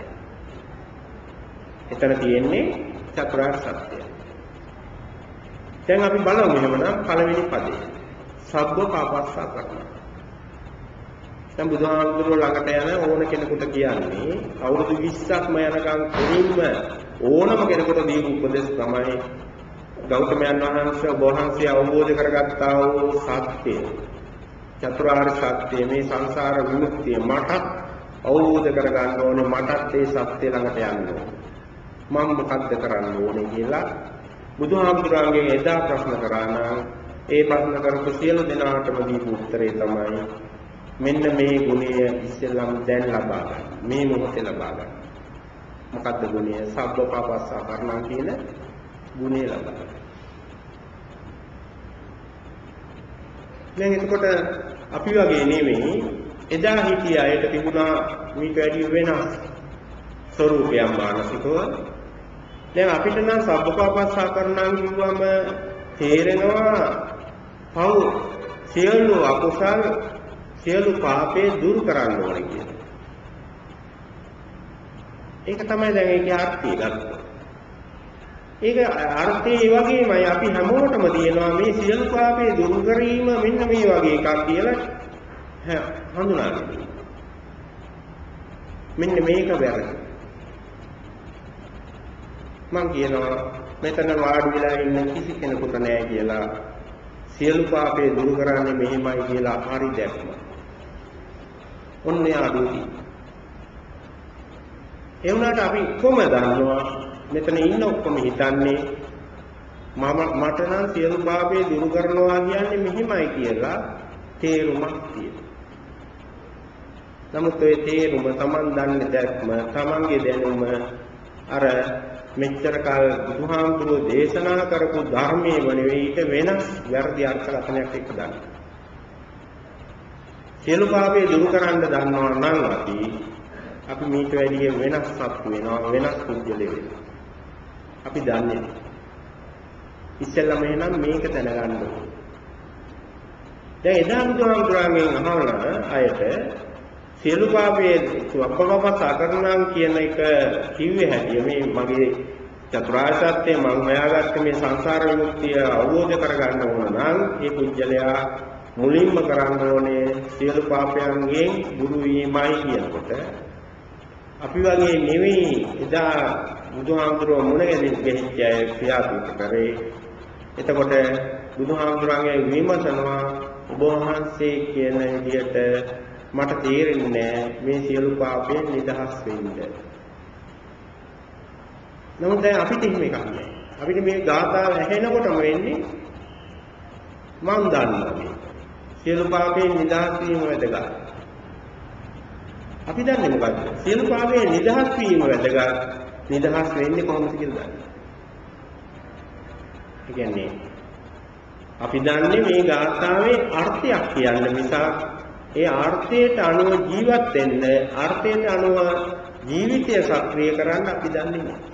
එතන තියෙන්නේ චතුරාර්ය සත්‍යය. දැන් අපි බලමු එහෙමනම් පළවෙනි පදේ. සබ්බ පාපස්සා කරනවා. දැන් බුදුහාමුදුරුවෝ ළඟට යන ඕන කෙනෙකුට කියන්නේ අවුරුදු 20ක්ම යනකම් කොරින්ම ඕනම කෙනෙකුට දීපු උපදෙස් තමයි ගෞතමයන් වහන්සේ අවබෝධ කරගත්තා වූ සත්‍යය. චතුරාර්ය සත්‍යය මේ සංසාර විමුක්තිය මට අවබෝධ කරගන්න ඕනේ. මටත් ඒ සත්‍ය ළඟට යන්න ඕනේ. මම මොකද්ද කරන්න ඕනේ කියලා බුදුහාමුදුරන්ගෙන් එදා ප්‍රශ්න කරා නම් ඒ ප්‍රශ්න කරපු සියලු දෙනාටම දීපු උත්තරේ තමයි මෙන්න මේ ගුණය ඉස්සෙල්ලම දැන් ලබා ගන්න. මේ මොහොතේ ලබා ගන්න. මොකද්ද ගුණය? සබ්බ පාපස්සා කරණම් කියන ගුණය ලබා ගන්න. දැන් එතකොට අපි වගේ නෙමෙයි එදා හිටිය අයට තිබුණා මේක වැඩි වෙනස් ස්වરૂපයක් මානසිකව. දැන් අපිට නම් සබ්බපාපස්සා කරණම් කිව්වම තේරෙනවා පව් සියලු අකුසල් සියලු පාපේ දුරු කරන්න ඕනේ කියලා. ඒක තමයි දැන් ඒකේ අර්ථය ගත්තොත්. ඒක අර්ථය ඒ වගේමයි අපි හැමෝටම තියෙනවා මේ සියලු පාපේ දුරු කිරීම මෙන්න මේ වගේ එකක් කියලා හඳුනාගන්න. මෙන්න මේක වැරදි. මම කියනවා මෙතන වාඩි වෙලා ඉන්න කිසි කෙනෙකුට නෑ කියලා සියලු පාපේ දුරු කරන්නේ මෙහෙමයි කියලා හරි දැක්ම. ඔන්නේ ආදුති. ඒ වුණාට අපි කොහොමද දන්නවා මෙතන ඉන්න ඔක්කොම හිතන්නේ මට නම් සියලු පාපේ දුරු කරනවා කියන්නේ මෙහෙමයි කියලා තේරුමක් තියෙනවා. නමුත් ඒ තේරුම Taman දන්නේ දැක්ම Tamanගේ දැනුම අර මෙච්චර කාල බුදුහාමුදුරුවෝ දේශනා කරපු ධර්මයේ නෙවෙයි ඊට වෙනස් වැරදි අර්ථකථනයක් එක්ක ගන්න. සියලු පාපේ දුරු කරන්න දන්නවා නම් අපි මීට වැඩිය වෙනස් සත්තු වෙනවා වෙනස් කුජලෙ වෙනවා. අපි දන්නේ. ඉස්සෙල්ලාම එහෙනම් මේක දැනගන්න ඕනේ. දැන් එදා බුදුහාමුදුරුවන්ගෙන් අහන අයට සියලු පාපයේ සබ්බපාපස්සා කරණම් කියන එක කිව්වේ හැටි මේ මගේ චතුරාර්ය සත්‍ය මම හොයාගත්ත මේ සංසාර විමුක්තිය අවබෝධ කරගන්න ඕන නම් මේ කුජලයා මුලින්ම කරන්න ඕනේ සියලු පාපයන්ගෙන් දුරු වීමයි කියනකොට අපි වගේ නෙවෙයි එදා බුදුහාමුදුරුවෝ මුණ ගැහිච්ච අය ක්‍රියාත්මක කරේ. එතකොට බුදුහාමුදුරන්ගේ විමසනවා ඔබ වහන්සේ කියන විදිහට මට තේරෙන්නේ මේ සියලු පාපයෙන් නිදහස් වෙන්න. නමුත් දැන් අපිට එහෙම එකක් නෑ. අපිට මේ ගාථාව ඇහෙනකොටම වෙන්නේ මම දන්නවා මේ සියලු පාපයෙන් නිදහස් වීම වැදගත්. අපි දන්නේ මොකද්ද? සියලු පාපයෙන් නිදහස් වීම වැදගත්. නිදහස් වෙන්නේ කොහොමද කියලා දන්නේ. ඒ කියන්නේ අපි දන්නේ මේ ගාථාවේ අර්ථයක් කියන්න මිසක් ඒ අර්ථයට අනුව ජීවත් වෙන්න, අර්ථයට අනුව ජීවිතය සක්‍රිය කරන්න අපි දන්නේ නැහැ.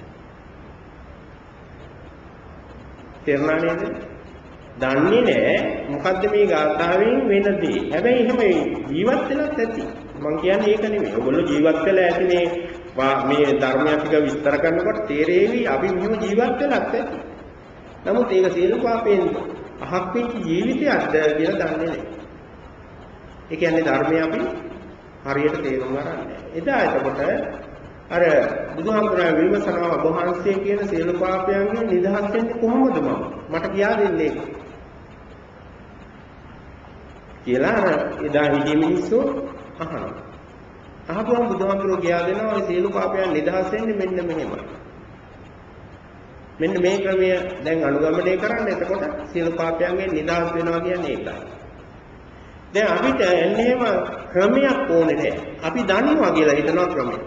තේරුණා නේද? දන්නේ නැහැ මොකද්ද මේ ගාථාවෙන් වෙන දේ. හැබැයි එහෙම ජීවත් වෙලත් ඇති. මම කියන්නේ ඒක නෙමෙයි. ඔයගොල්ලෝ ජීවත් වෙලා ඇති මේ ධර්මය ටික විස්තර කරනකොට තේරෙවි අපි මෙහෙම ජීවත් වෙලත් ඇති. නමුත් ඒක සියලු පාපයෙන් අහක් වෙච්ච ජීවිතයක්ද කියලා දන්නේ නැහැ. ඒ කියන්නේ ධර්මය අපි හරියට තේරුම් ගන්න නැහැ. එදා එතකොට අර බුදුහාමුදුරුවෝ විමසනවා ඔබ වහන්සේ කියන සියලු පාපයන්ගෙන් නිදහස් වෙන්නේ කොහොමද මට කියා දෙන්නේ කියලා අර එදා හිටිය මිනිස්සු අහනවා. අහපුවම බුදුහාමුදුරුවෝ කියා දෙනවා මේ සියලු පාපයන් නිදහස් වෙන්නේ මෙන්න මෙහෙමයි. මෙන්න මේ ක්‍රමය දැන් අනුගමනය කරන්න. එතකොට සියලු පාපයන්ගෙන් නිදහස් වෙනවා කියන්නේ ඒකයි. දැන් අපිට එන්නේම ක්‍රමයක් ඕනේ නැහැ. අපි දන්නවා කියලා හිතනවා ක්‍රමයක්.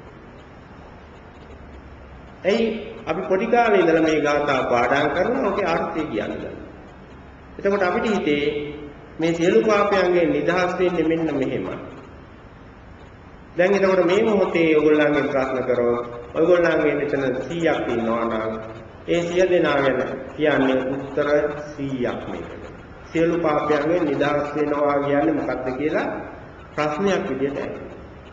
එයි අපි පොඩි කාලේ ඉඳලා මේ ගාථා පාඩම් කරනවා. ඔකේ අර්ථය කියන්නේ. එතකොට අපිට හිතේ මේ සියලු පාපයන්ගෙන් නිදහස් වෙන්නේ මෙන්න මෙහෙමයි. දැන් එතකොට මේ මොහොතේ ඔයගොල්ලන්ගෙන් ප්‍රශ්න කරොත් ඔයගොල්ලන්ගේ මෙතන 100ක් ඉන්නවා නම් ඒ 100 දෙනා ගැන කියන්නේ උත්තර 100ක් මේක. සියලු පාපයන්ගෙන් නිදහස් වෙනවා කියන්නේ මොකක්ද කියලා ප්‍රශ්නයක් විදියට ඇහුවා.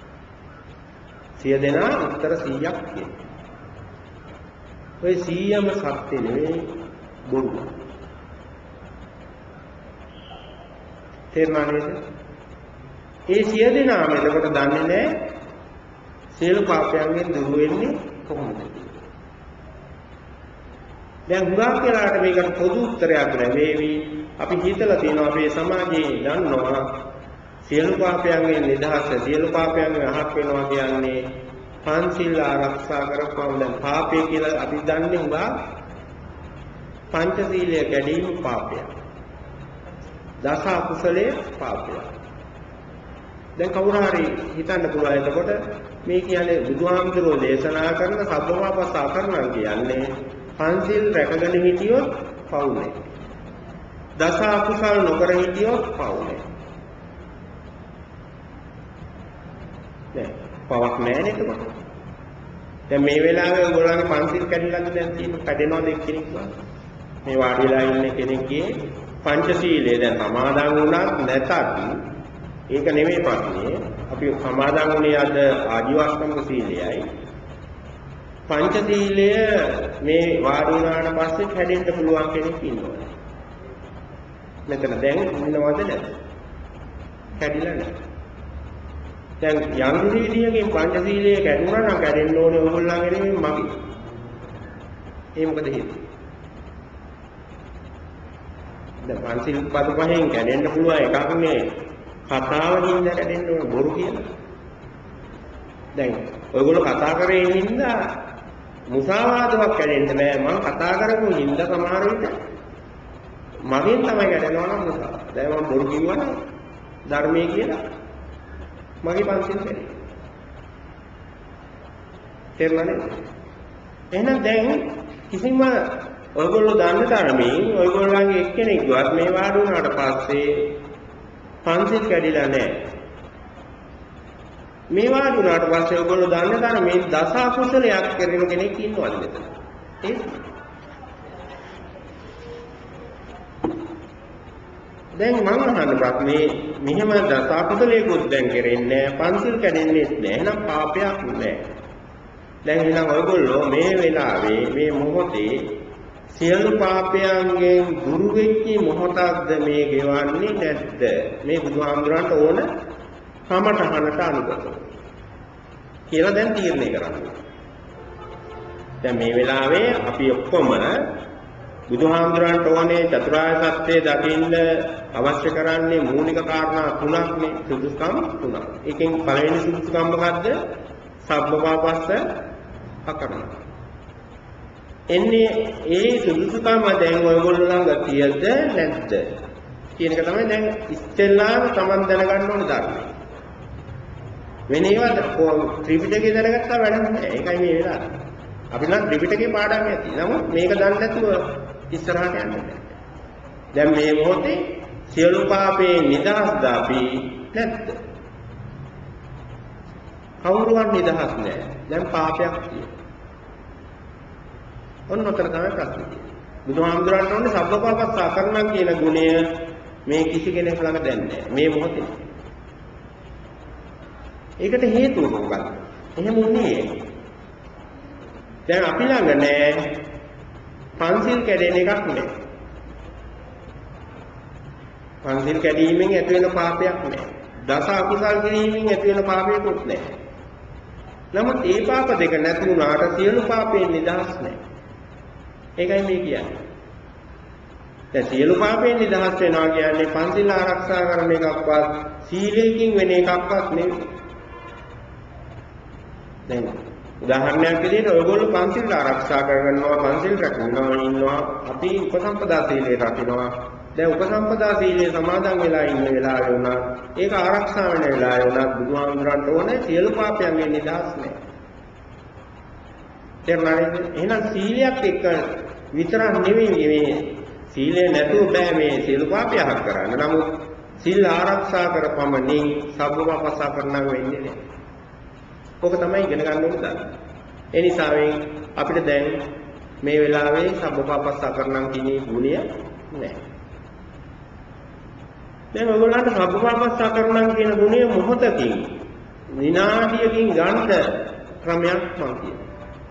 100 දෙනා උත්තර 100ක් කියනවා. ඔය 100ම සත්‍ය නෙවෙයි බොරු. තේරුණා නේද? ඒ 100 දෙනාම එතකොට දන්නේ නැහැ සියලු පාපයන්ගෙන් දුර වෙන්නේ කොහොමද? දැන් හුඟක් වෙලාවට මේකට පොදු උත්තරයක් ලැබෙවි. අපි හිතලා තියෙනවා අපේ සමාජයේ දන්නවා සියලු පාපයන්ගෙන් නිදහස, සියලු පාපයන්ගෙන් අහක් වෙනවා කියන්නේ පංචශීල ආරක්ෂා කරපුවම දැන් පාපය කියලා අපි දන්නේ හුඟක් පංචශීලය කැඩීම පාපයක්. දස අකුසලයේ පාපයක්. දැන් කවුරු හරි හිතන්න පුළුවන් එතකොට මේ කියන්නේ බුදුහාමුදුරුවෝ දේශනා කරන සබ්බපාපස්ස අකරණම් කියන්නේ පංචශීල රැකගෙන හිටියොත් පවුනේ. දස අකුසල් නොකර හිටියොත් පවුනේ. දැන් පවක් නැහැ නේද? දැන් මේ වෙලාවේ ඔයගොල්ලන්ගේ පංචශීල කැඩිලාද දැන් තියෙන කැඩෙනවද එක්කෙනෙක් මේ වාඩිලා ඉන්න කෙනෙක්ගේ පංචශීලය දැන් සමාදන් වුණත් නැතත් ඒක නෙමෙයි ප්‍රශ්නේ. අපි සමාදන් වුණේ අද ආජීවාශ්‍රමික සීලයයි. පංචශීලය මේ වාඩි වුණාට පස්සේ කැඩෙන්න පුළුවන් කෙනෙක් ඉන්නවා. මෙතන දැන් ඉන්නවද නැද්ද? කැඩිලා නැහැ. දැන් යම් විදියකින් පංචශීලය කැඩුණා නම් කැඩෙන්න ඕනේ ඕගොල්ලන්ගේ නෙමෙයි මගේ. ඒ මොකද හේතුව? දැන් පංචශීල පද පහෙන් කැඩෙන්න පුළුවන් එකක් නේ කතාවකින් කැඩෙන්න ඕන බොරු කියලා. දැන් ඔයගොල්ලෝ කතා කරේ හින්දා මුසාවාදාවක් කැඩෙන්න බෑ. මම කතා කරපු හින්දා සමහර විට මගෙන් තමයි කැඩෙනවා නම් මුසාවාද. දැන් මම බොරු කිව්වනම් ධර්මයේ කියලා මගේ පංචශීල කැඩේ. තේරුණානේ? එහෙනම් දැන් කිසිම ඔයගොල්ලෝ දන්න තරමින් ඔයගොල්ලන්ගේ එක්කෙනෙක්වත් මේ වාඩි වුණාට පස්සේ පංචශීල කැඩිලා නැහැ. මේ වාඩි වුණාට පස්සේ ඔයගොල්ලෝ දන්න තරමින් දස අකුසලයක් කරන කෙනෙක් ඉන්නවද මෙතන? දැන් මම අහන්න ප්‍රශ්නේ මෙහෙම දස අකුසලයකුත් දැන් කරෙන්නේ නැහැ. පංචශීල කැඩෙන්නේ නැහැ. එහෙනම් පාපයක් නැහැ. දැන් එහෙනම් ඔයගොල්ලෝ මේ වෙලාවේ මේ මොහොතේ සියලු පාපයන්ගෙන් දුරු වෙච්ච මොහොතක්ද මේ ගෙවන්නේ නැද්ද? මේ බුදුහාමුදුරන්ට ඕන කමටහනට අනුගත කියලා දැන් තීරණය කරන්න. දැන් මේ වෙලාවේ අපි ඔක්කොම බුදුහාමුදුරන්ට ඕනේ චතුරාර්ය සත්‍ය දකින්න අවශ්‍ය කරන්නේ මූලික කාරණා තුනක් නේ, සුදුසුකම් තුනක්. එකෙන් පළවෙනි සුදුසුකම් මොකද්ද? සබ්බපාපස්ස අකරණ. එන්නේ ඒ සුදුසුකම දැන් ඔයගොල්ලෝ ළඟ තියද නැද්ද කියන එක තමයි දැන් ඉස්සෙල්ලාම Taman දැනගන්න ඕන ධර්මය. වෙන ඒවා ත්‍රිපිටකේ දැනගත්තා වැඩක් නැහැ. ඒකයි මේ වෙලාවේ. අපි නම් ත්‍රිපිටකේ පාඩම් ඇති. නමුත් මේක දන්නේ නැතුව ඉස්සරහට යන්න බෑ. දැන් මේ මොහොතේ සියලු පාපේ නිදහස්ද අපි නැත්ද? කවුරුවත් නිදහස් නැහැ. දැන් පාපයක් තියෙනවා. ඔන්න ඔතන තමයි ප්‍රශ්නේ. බුදුහාමුදුරන්ට ඕනේ සබ්බපාපස්සා කරනම් කියන ගුණය මේ කිසි කෙනෙක් ළඟ දැන් නැහැ. මේ මොහොතේ. ඒකට හේතුව මොකක්ද? එහෙම උනේ. දැන් අපි ළඟ නෑ පන්සිල් කැඩෙන එකක් නෑ. පන්සිල් කැඩීමෙන් ඇති වෙන පාපයක් නෑ. දස අකුසල් කිරීමෙන් ඇති වෙන පාපයක්වත් නෑ. නමුත් ඒ පාප දෙක නැති වුණාට සියලු පාපයෙන් නිදහස් නෑ. ඒකයි මේ කියන්නේ. දැන් සියලු පාපයෙන් නිදහස් වෙනවා කියන්නේ පන්සිල් ආරක්ෂා කරන එකක්වත් සීලයෙන් වෙන එකක්වත් නෙවෙයි. දැන් උදාහරණයක් විදිහට ඔයගොල්ලෝ පන්සිල් ආරක්ෂා කරගන්නවා පන්සිල් රැකගන්නවා ඉන්නවා අපි උපසම්පදා සීලය රකින්නවා. දැන් උපසම්පදා සීලය සමාදන් වෙලා ඉන්න වෙලාවේ වුණා ඒක ආරක්ෂා වෙන වෙලාවේ වුණා බුදුහාමුදුරන්ට ඕනේ සියලු පාපයන්ගෙන් නිදහස් නැහැ. තේරුණාද? එහෙනම් සීලයක් එක්ක විතරක් නෙවෙයි මේ සීලය නැතුව බෑ මේ සියලු පාපයන් කරන්න. නමුත් සීල ආරක්ෂා කරපමණින් සබ්බපාපස්සා කරනවා වෙන්නේ නැහැ. ඕක තමයි ඉගෙන ගන්න ඕනේ. ඒ නිසා අපිට දැන් මේ වෙලාවේ සබ්බපාපස්සා කරනම් කියන ගුණය නැහැ. දැන් ඔයගොල්ලන්ට සබ්බපාපස්සා කරනම් කියන ගුණය මොහොතකින් විනාඩියකින් ගන්න ක්‍රමයක් මම කියනවා.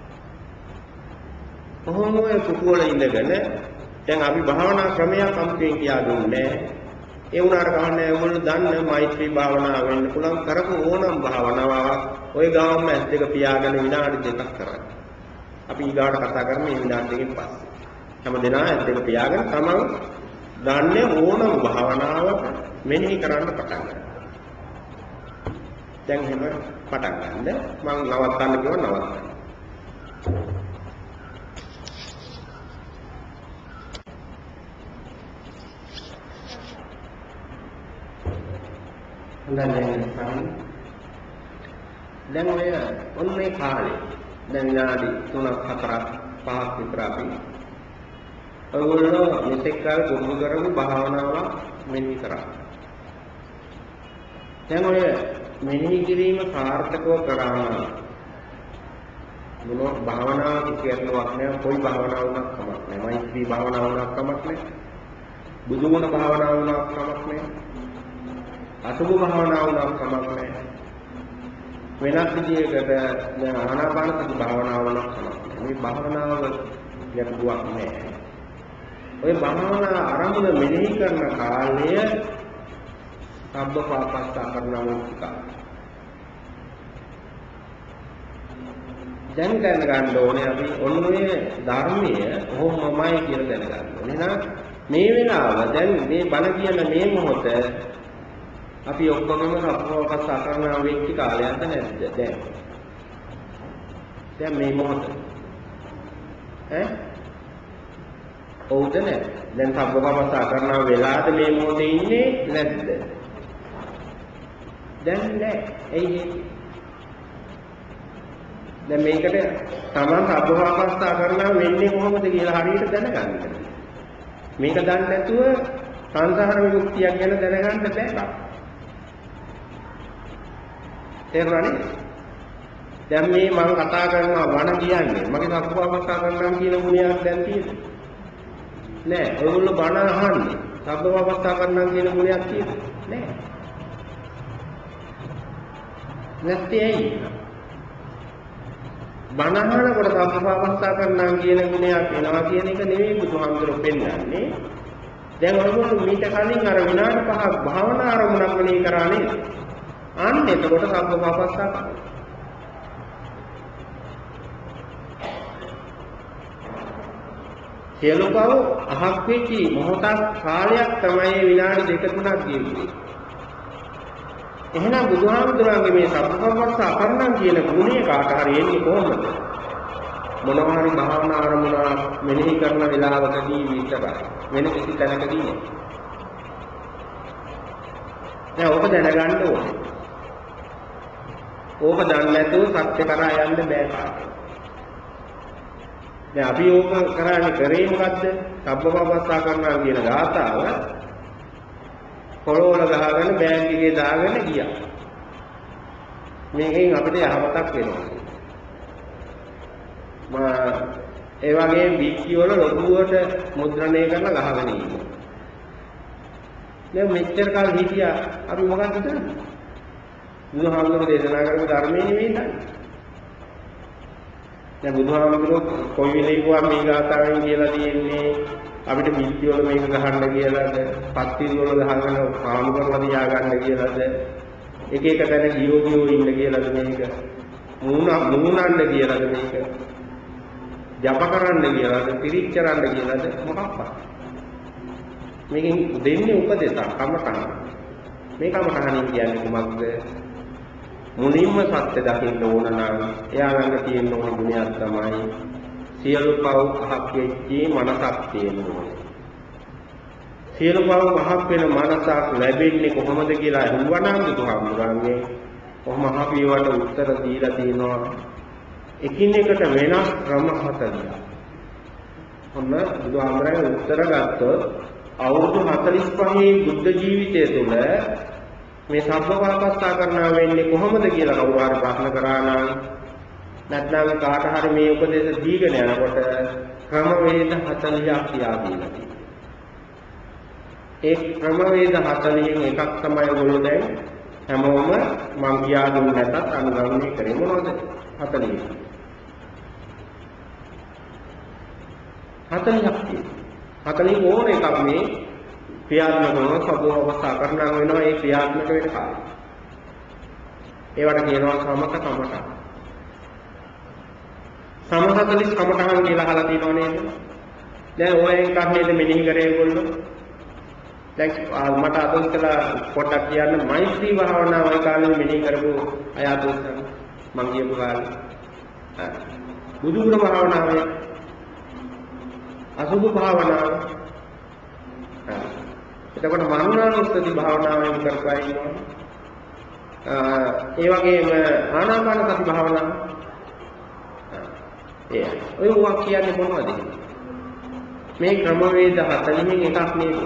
කොහොම ඔය කුකුවල ඉඳගෙන දැන් අපි භාවනා ක්‍රමයක් අම්පෙන් කියා දුන්නේ. ඒ වුණාට කවන්නේ ඔයගොල්ලෝ දන්න මෛත්‍රී භාවනාව වෙන්න පුළුවන් කරපු ඕනම භාවනාවක් ඔය ගාම ඇස් දෙක පියාගෙන විනාඩි දෙකක් කරන්න. අපි ඊගාට කතා කරමු මේ විනාඩි දෙකෙන් පස්සේ. හැම දිනා ඇස් දෙක පියාගෙන තමන් දන්නේ ඕනම භාවනාවක් මෙනෙහි කරන්න පටන් ගන්න. දැන් එහෙම පටන් ගන්න. මම නවත්තන්න කිව්වා නවත්තන්න. දැන් ඔය ඔන්න මේ කාලේ දැන් විනාඩි 3ක් 4ක් 5ක් විතර අපි ඔයගොල්ලෝ මෙතෙක් කල පුරුදු කරපු භාවනාවක් මෙනෙහි කරා. දැන් ඔය මෙනෙහි කිරීම සාර්ථකව කරා මොන භාවනාවක් කියනවක් නෑ කොයි භාවනාවක් කමක් නෑ මෛත්‍රී භාවනාවක් කමක් නෑ බුදු ගුණ භාවනාවක් කමක් නෑ අසුභ භාවනාවක් කමක් නැහැ. වෙනත් විදියකට දැන් ආනාපාන සති භාවනාවක් කමක් නැහැ. මේ භාවනාව ගැටුවක් නැහැ. ඔය භාවනා ආරම්භ මෙනෙහි කරන කාලය සබ්බපාපස්සා කරනවා එක. දැන් දැනගන්න ඕනේ අපි ඔන්නේ ධර්මයේ කොහොමමයි කියලා දැනගන්න ඕනේ. එහෙනම් මේ වෙලාව දැන් මේ බණ කියන මේ මොහොත අපි ඔක්කොම සබ්බපාපස්සා කරනවා වෙච්ච කාලයක්ද නැද්ද දැන්? දැන් මේ මොහොත ඔව්ද නැද්ද? දැන් සබ්බපාපස්සා කරනවා වෙලාද මේ මොහොතේ ඉන්නේ නැද්ද? දැන් නෑ. එයි දැන් මේකට තමන් සබ්බපාපස්සා කරනවා වෙන්නේ කොහොමද කියලා හරියට දැනගන්න. මේක දන්නේ නැතුව සංසාර විමුක්තිය ගැන දැනගන්න බෑ. තේරුණානේ? දැන් මේ මම කතා කරනවා වණ කියන්නේ මගේ සබ්බපාපස්සා කරනවා කියන ගුණයක් දැන් තියෙන්නේ නෑ. ඔයගොල්ලෝ බණ අහන්නේ සබ්බපාපස්සා කරනවා කියන ගුණයක් තියෙන්නේ නෑ. නැත්තේ ඇයි? බණ අහනකොට සබ්බපාපස්සා කරනවා කියන ගුණයක් එනවා කියන එක නෙවෙයි බුදුහාමුදුරුවෝ පෙන්නන්නේ. දැන් ඔයගොල්ලෝ මීට කලින් අර විනාඩි 5ක් භාවනා ආරමුණක් වෙලී කරා නේද? අන්න එතකොට සබ්බපාපස්සා කරනවා. සියලු බව අහක් වෙච්චි මොහොතක් කාලයක් තමයි විනාඩි 2-3ක් ගියේ. එහෙනම් බුදුහාමුදුරන්ගේ මේ සබ්බපාපස්සා කරනම් කියන ගුණය කාට හරි එන්නේ කොහොමද? මොනවා හරි භාවනා ආරමුණ මෙනෙහි කරන වෙලාවකදී විතරයි. වෙන කිසි තැනකදී නෑ. දැන් ඔබ දැනගන්න ඕනේ. ඕක දන්නේ නැතුව සත්‍ය කරා යන්න බෑ කාටවත්. දැන් අපි ඕක කරන්නේ කරේ මොකද්ද? සබ්බපාපස්සා කරනවා කියන ගාථාව පොළොවල ගහගෙන බෑග් එකේ දාගෙන ගියා. මේකෙන් අපිට යහපතක් වෙනවා. ඒ වගේ බික්කි වල ලොකුවට මුද්‍රණය කරලා ගහගෙන ඉන්නවා. දැන් මෙච්චර කාල හිටියා අපි මොකක්ද කරන්නේ? බුදුහාමුදුරුවෝ දේශනා කරපු ධර්මයේ නෙවෙයි නේද? දැන් බුදුහාමුදුරුවෝ කොයි වෙලේකවත් මේ ගාථාවෙන් කියලා තියෙන්නේ අපිට බික්කි වල මේක ගහන්න කියලාද, පත්තිරි වල ගහගෙන කාම කරලා තියාගන්න කියලාද, එක එක තැන ගියෝ ඉන්න කියලාද මේක? මුණන්න කියලාද මේක? ජප කරන්න කියලාද, පිරිත් කරන්න කියලාද මොකක්ද? මේකෙන් දෙන්නේ උපදේශ කමඨහන. මේ කමඨහනින් කියන්නේ කුමක්ද? මුලින්ම සත්‍ය දකින්න ඕන නම් එයා ළඟ තියෙන ඕන ගුණයක් තමයි සියලු පව් අහක් වෙච්චි මනසක් තියෙන්න ඕනේ. සියලු පව් අහක් වෙන මනසක් ලැබෙන්නේ කොහොමද කියලා අහුවනම් බුදුහාමුදුරන්ගේ කොහොම අපිවට උත්තර දීලා තියෙනවා. එකිනෙකට වෙනස් ක්‍රම 40ක්. ඔන්න බුදුහාමුදුරන්ගේ උත්තර ගත්තොත් අවුරුදු 45 බුද්ධ ජීවිතය තුළ මේ සබ්බපාපස්සා කරනවා වෙන්නේ කොහොමද කියලා කවුරු හරි ප්‍රශ්න කරා නම් නැත්නම් කාට හරි මේ උපදේශ දීගෙන යනකොට ක්‍රමවේද 40ක් කියා දීලා තියෙනවා. ඒ ක්‍රමවේද 40න් එකක් තමයි ඔයගොල්ලෝ දැන් හැමෝම මම කියා දුන්නේ නැතත් අනුගමනය කරේ මොනවද? 40. 40ක් තියෙනවා. 40 ඕන එකක් මේ ක්‍රියාත්මක කරන සබ්බපාපස්සා කරනවා වෙනවා ඒ ක්‍රියාත්මක වෙන කාලය. ඒවට කියනවා සමත කමඨ. සමතලිස් කමඨහන් කියලා අහලා තියෙනව නේද? දැන් ඔය එකක් නේද මෙනෙහි කරේ ඒගොල්ලෝ? දැන් මට අතොස්සලා පොඩ්ඩක් කියන්න මෛත්‍රී භාවනාව ඔය කාලේ මෙනෙහි කරපු අය අතොස්සන මම කියපු කාලේ. බුදුගුණ භාවනාවේ අසුභ භාවනාව. එතකොට මරණානුස්සති භාවනාවෙන් කරපයි ඉන්නවා. ඒ වගේම ආනාපාන සති භාවනාව. ඔය වාක් කියන්නේ මොනවද? මේ ක්‍රමවේද 40න් එකක් නේද?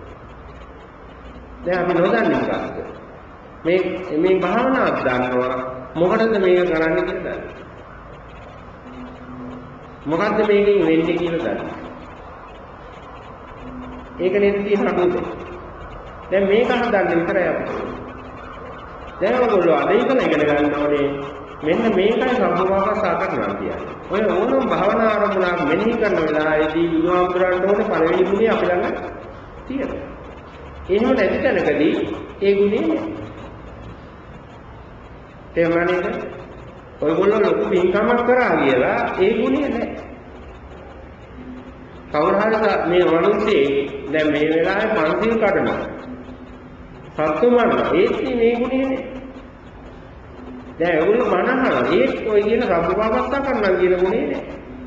දැන් අපි නොදන්නේ මොකක්ද? මේ භාවනාවක් දන්නවා මොකටද මේක කරන්නේ කියලා දන්නවා. මොකද්ද මේකෙන් වෙන්නේ කියලා දන්නවා. ඒක නේද තියෙන අඩුව. දැන් මේක හදන්න විතරයි අපිට. දැන් ඔයගොල්ලෝ අද ඉඳලා ඉගෙන ගන්න ඕනේ මෙන්න මේකයි සම්පූර්ණව කරනවා කියන්නේ. ඔය ඕනම භාවනා ආරම්භණක් මෙනෙහි කරන වෙලාවේදී බුදුහාමුදුරන්ට ඕනේ පළවෙනි ගුණය අපි ළඟ තියෙනවා. එහෙම නැති තැනකදී ඒ ගුණය නෑ. තේරුණා නේද? ඔයගොල්ලෝ ලොකු පින්කමක් කරා කියලා ඒ ගුණය නෑ. කවුරු හරි මේ වනුසේ දැන් මේ වෙලාවේ පන්සිල් කඩනවා. සත්තු මරනවා. ඒත් මේ ගුණය නෑ. දැන් ඒගොල්ලෝ මනහනවා ඒත් ඔය කියන සබ්බපාපස්සා කරනවා කියන ගුණේ නෑ.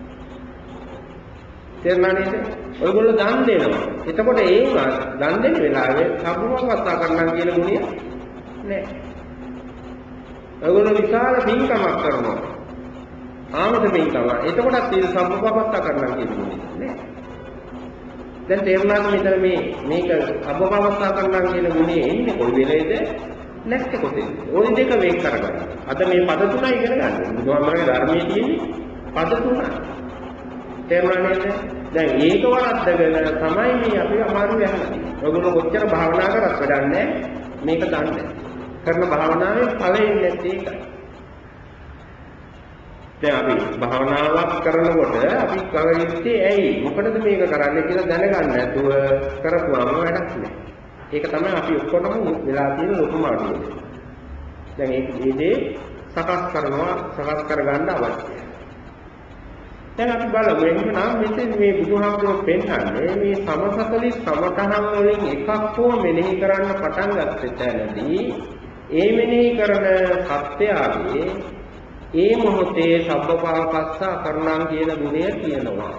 තේරුණා නේද? ඔයගොල්ලෝ දන් දෙනවා. එතකොට ඒවා දන් දෙන වෙලාවේ සබ්බපාපස්සා කරනවා කියන ගුණය නෑ. ඔයගොල්ලෝ විශාල පින්කමක් කරනවා. ආමත පින්කම. එතකොටත් ඒ සබ්බපාපස්සා කරනවා කියන ගුණය නෑ. දැන් තේරුණාද මෙතන මේක සබ්බපාපස්සා කරනවා කියන ගුණය එන්නේ කොයි වෙලේද? නැත්te කොතෙන්ද? ওই දෙක වෙන් කරගන්න. අද මේ පද තුනයි ඉගෙන ගන්න. බුදුහාමරගේ ධර්මයේ තියෙන්නේ පද තුනයි. තේරුණා නේද? දැන් ඒක වරද්දගෙන තමයි මේ අපි අමාරු යන්නේ. ඔයගොල්ලෝ කොච්චර භාවනා කරත් වැඩක් නැහැ. මේක දන්නේ. කරන භාවනාවේ ඵලෙන්නේ නැති එක. දැන් අපි භාවනාවක් කරනකොට අපි කලිත්තේ ඇයි? මොකටද මේක කරන්නේ කියලා දැනගන්න නැතුව කරපුවාම වැඩක් නැහැ. ඒක තමයි අපි ඔක්කොම වෙලා තියෙන ලොකුම අඩුව. දැන් මේ දේ සකස් කරගන්න අවශ්‍යයි. දැන් අපි බලමු එහෙනම් මෙතන මේ බුදුහාමුදුරුවෝ පෙන්නන්නේ මේ සමසතලිස් සමතහන් වලින් එකක් හෝ මෙනෙහි කරන්න පටන් ගත්ත තැනදී ඒ මෙනෙහි කරන සත්‍යයේ ඒ මොහොතේ සබ්බපාපස්සා කරනම් කියන ගුණය තියෙනවා.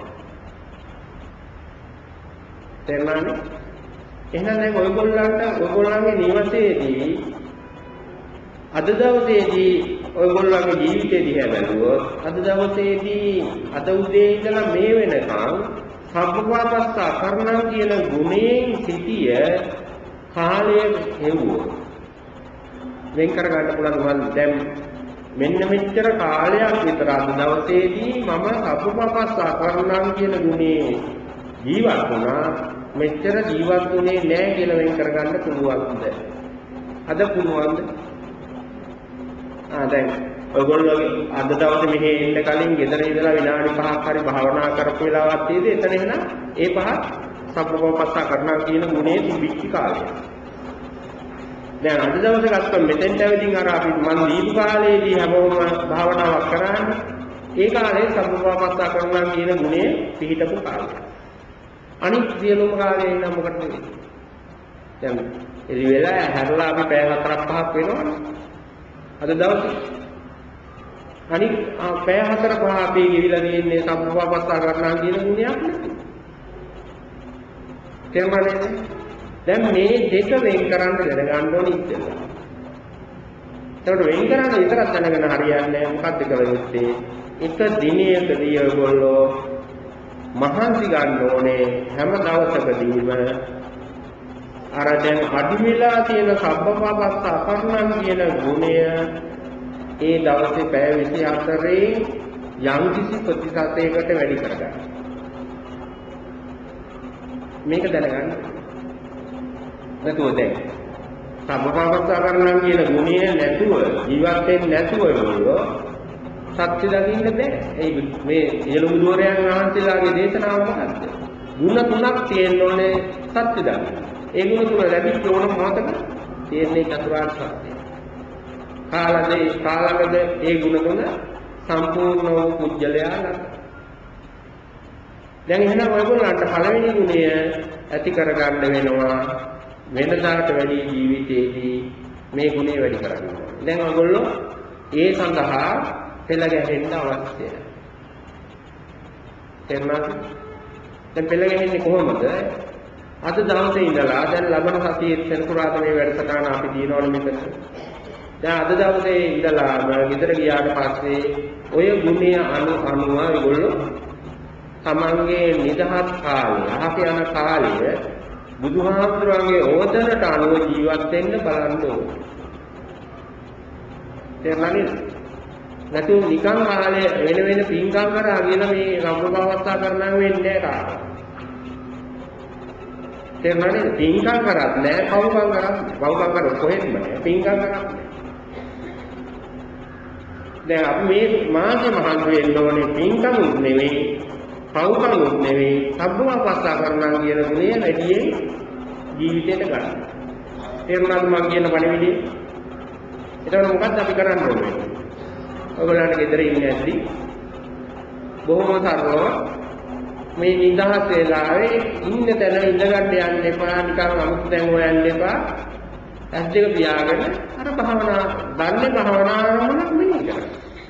තේරුණානේ? එහෙනම් දැන් ඔයගොල්ලන්ගේ නිවසේදී අද දවසේදී ඔයගොල්ලෝගේ ජීවිතේ දිහා බැලුවොත් අද දවසේදී අද උදේ ඉඳලා මේ වෙනකම් සබ්බපාපස්සා කරණම් කියන ගුණයෙන් සිටිය කාලය හෙව්වොත් වෙන් කර ගන්න පුළුවන් දැන් මෙන්න මෙච්චර කාලයක් විතර අද දවසේදී මම සබ්බපාපස්සා කරණම් කියන ගුණේ ජීවත් වුණා මෙච්චර ජීවත් වුණේ නැහැ කියලා වෙන් කර ගන්න පුළුවන්ද? අද පුළුවන්ද? දැන් ඔයගොල්ලෝගේ අද දවසේ මෙහි එන්න කලින් ගෙදර ඉඳලා විනාඩි 5ක් හරි භාවනා කරපු වෙලාවක් තියෙද එතන එහෙනම් ඒ පහ සබ්බපාපස්සා කරනවා කියන ගුණේ තිබිච්ච කාලය. දැන් අද දවසේ ගත්තොත් මෙතෙන්ට ඇවිදින් අර අපි මන් දීපු කාලේදී හැමෝම භාවනාවක් කරානේ. ඒ කාලේ සබ්බපාපස්සා කරනවා කියන ගුණේ පිහිටපු කාලය. අනිත් සියලුම කාලේ නම් මොකටද වෙන්නේ? දැන් එළි වෙලා හැරලා අපි පැය 4ක් 5ක් වෙනවනේ. අද දවසේ අනිත් පැය 4 5 අපි ගෙවිලා තියෙන්නේ සබ්බපාපස්සා කරනවා කියන ගුණයක් නෙවෙයි. තේරුණාද? දැන් මේ දෙක වෙන් කරන්න දැනගන්න ඕනේ ඉතින්. ඒකට වෙන් කරන්න විතරක් දැනගෙන හරියන්නේ නැහැ. මොකක්ද කළ යුත්තේ? එක දිනයකදී ඔයගොල්ලෝ මහන්සි ගන්න ඕනේ හැම දවසකදීම අර දැන් අඩු වෙලා තියෙන සබ්බපාපස්සා කරණම් කියන ගුණය ඒ දවසේ පැය 24 යම්කිසි ප්‍රතිශතයකට වැඩි කරගන්න. මේක දැනගන්න. නැතුව දැන් සබ්බපාපස්සා කරණම් කියන ගුණය නැතුව ජීවත් වෙන්නේ නැතුව ඒගොල්ලෝ සත්‍ය දකින්න බෑ. මේ සියලු බුදුරයන් වහන්සේලාගේ දේශනාව මොකක්ද? ගුණ තුනක් තියෙන්න ඕනේ සත්‍ය දකින්න. ඒ ගුණ තුන ලැබිච්ච ඕන මොහොතක තියෙන්නේ චතුරාර්ය සත්‍යය. කාලකද ඒ ගුණ තුන සම්පූර්ණ වූ කුජලයා ළඟ. දැන් එහෙනම් ඔයගොල්ලන්ට පළවෙනි ගුණය ඇති කරගන්න වෙනවා වෙනදාට වැඩි ජීවිතේදී මේ ගුණය වැඩි කරගන්න ඕනේ. දැන් ඔයගොල්ලෝ ඒ සඳහා පෙළ ගැහෙන්න අවශ්‍යයි. තේරුණාද? දැන් පෙළ ගැහෙන්නේ කොහොමද? අද දවසේ ඉඳලා දැන් ලබන සතියේ සෙනසුරාදා මේ වැඩසටහන අපි දිනවල මෙතන. දැන් අද දවසේ ඉඳලා මම ගෙදර ගියාට පස්සේ ඔය ගුණය අනුව ඒගොල්ලෝ තමන්ගේ නිදහස් කාලය, අහක යන කාලය බුදුහාමුදුරන්ගේ ඕදනට අනුව ජීවත් වෙන්න බලන්න ඕනේ. තේරුණාද? නැතු නිකන් කාලේ වෙන පින්කම් කරා කියලා මේ සම්ප්‍රදාවස්ථා කරනවා වෙන්නේ නැහැ කාට. තේරුණාද? පින්කම් කරත් නැහැ, පව්කම් කරත් කොහෙත්ම නැහැ. පින්කම් කරත් නැහැ. දැන් අපි මේ මාසේ මහන්සි වෙන්න ඕනේ පින්කමුත් නෙවෙයි, පව්කමුත් නෙවෙයි, සම්ප්‍රදාවස්ථා කරනවා කියන ගුණය වැඩියෙන් ජීවිතයට ගන්න. තේරුණාද මම කියන පණිවිඩය? එතකොට මොකක්ද අපි කරන්න ඕනේ? ඔයගොල්ලන්ට ගෙදර ඉන්නේ නැද්දි බොහොම සරලව මේ නිදහස් වේලාවේ ඉන්න තැන ඉඳගන්න යන්න එපා නිකන් අමුතු තැන් හොයන්න එපා ඇස් දෙක පියාගෙන අර භාවනා දන්නේ භාවනාවමක් මෙහෙ කරන්න.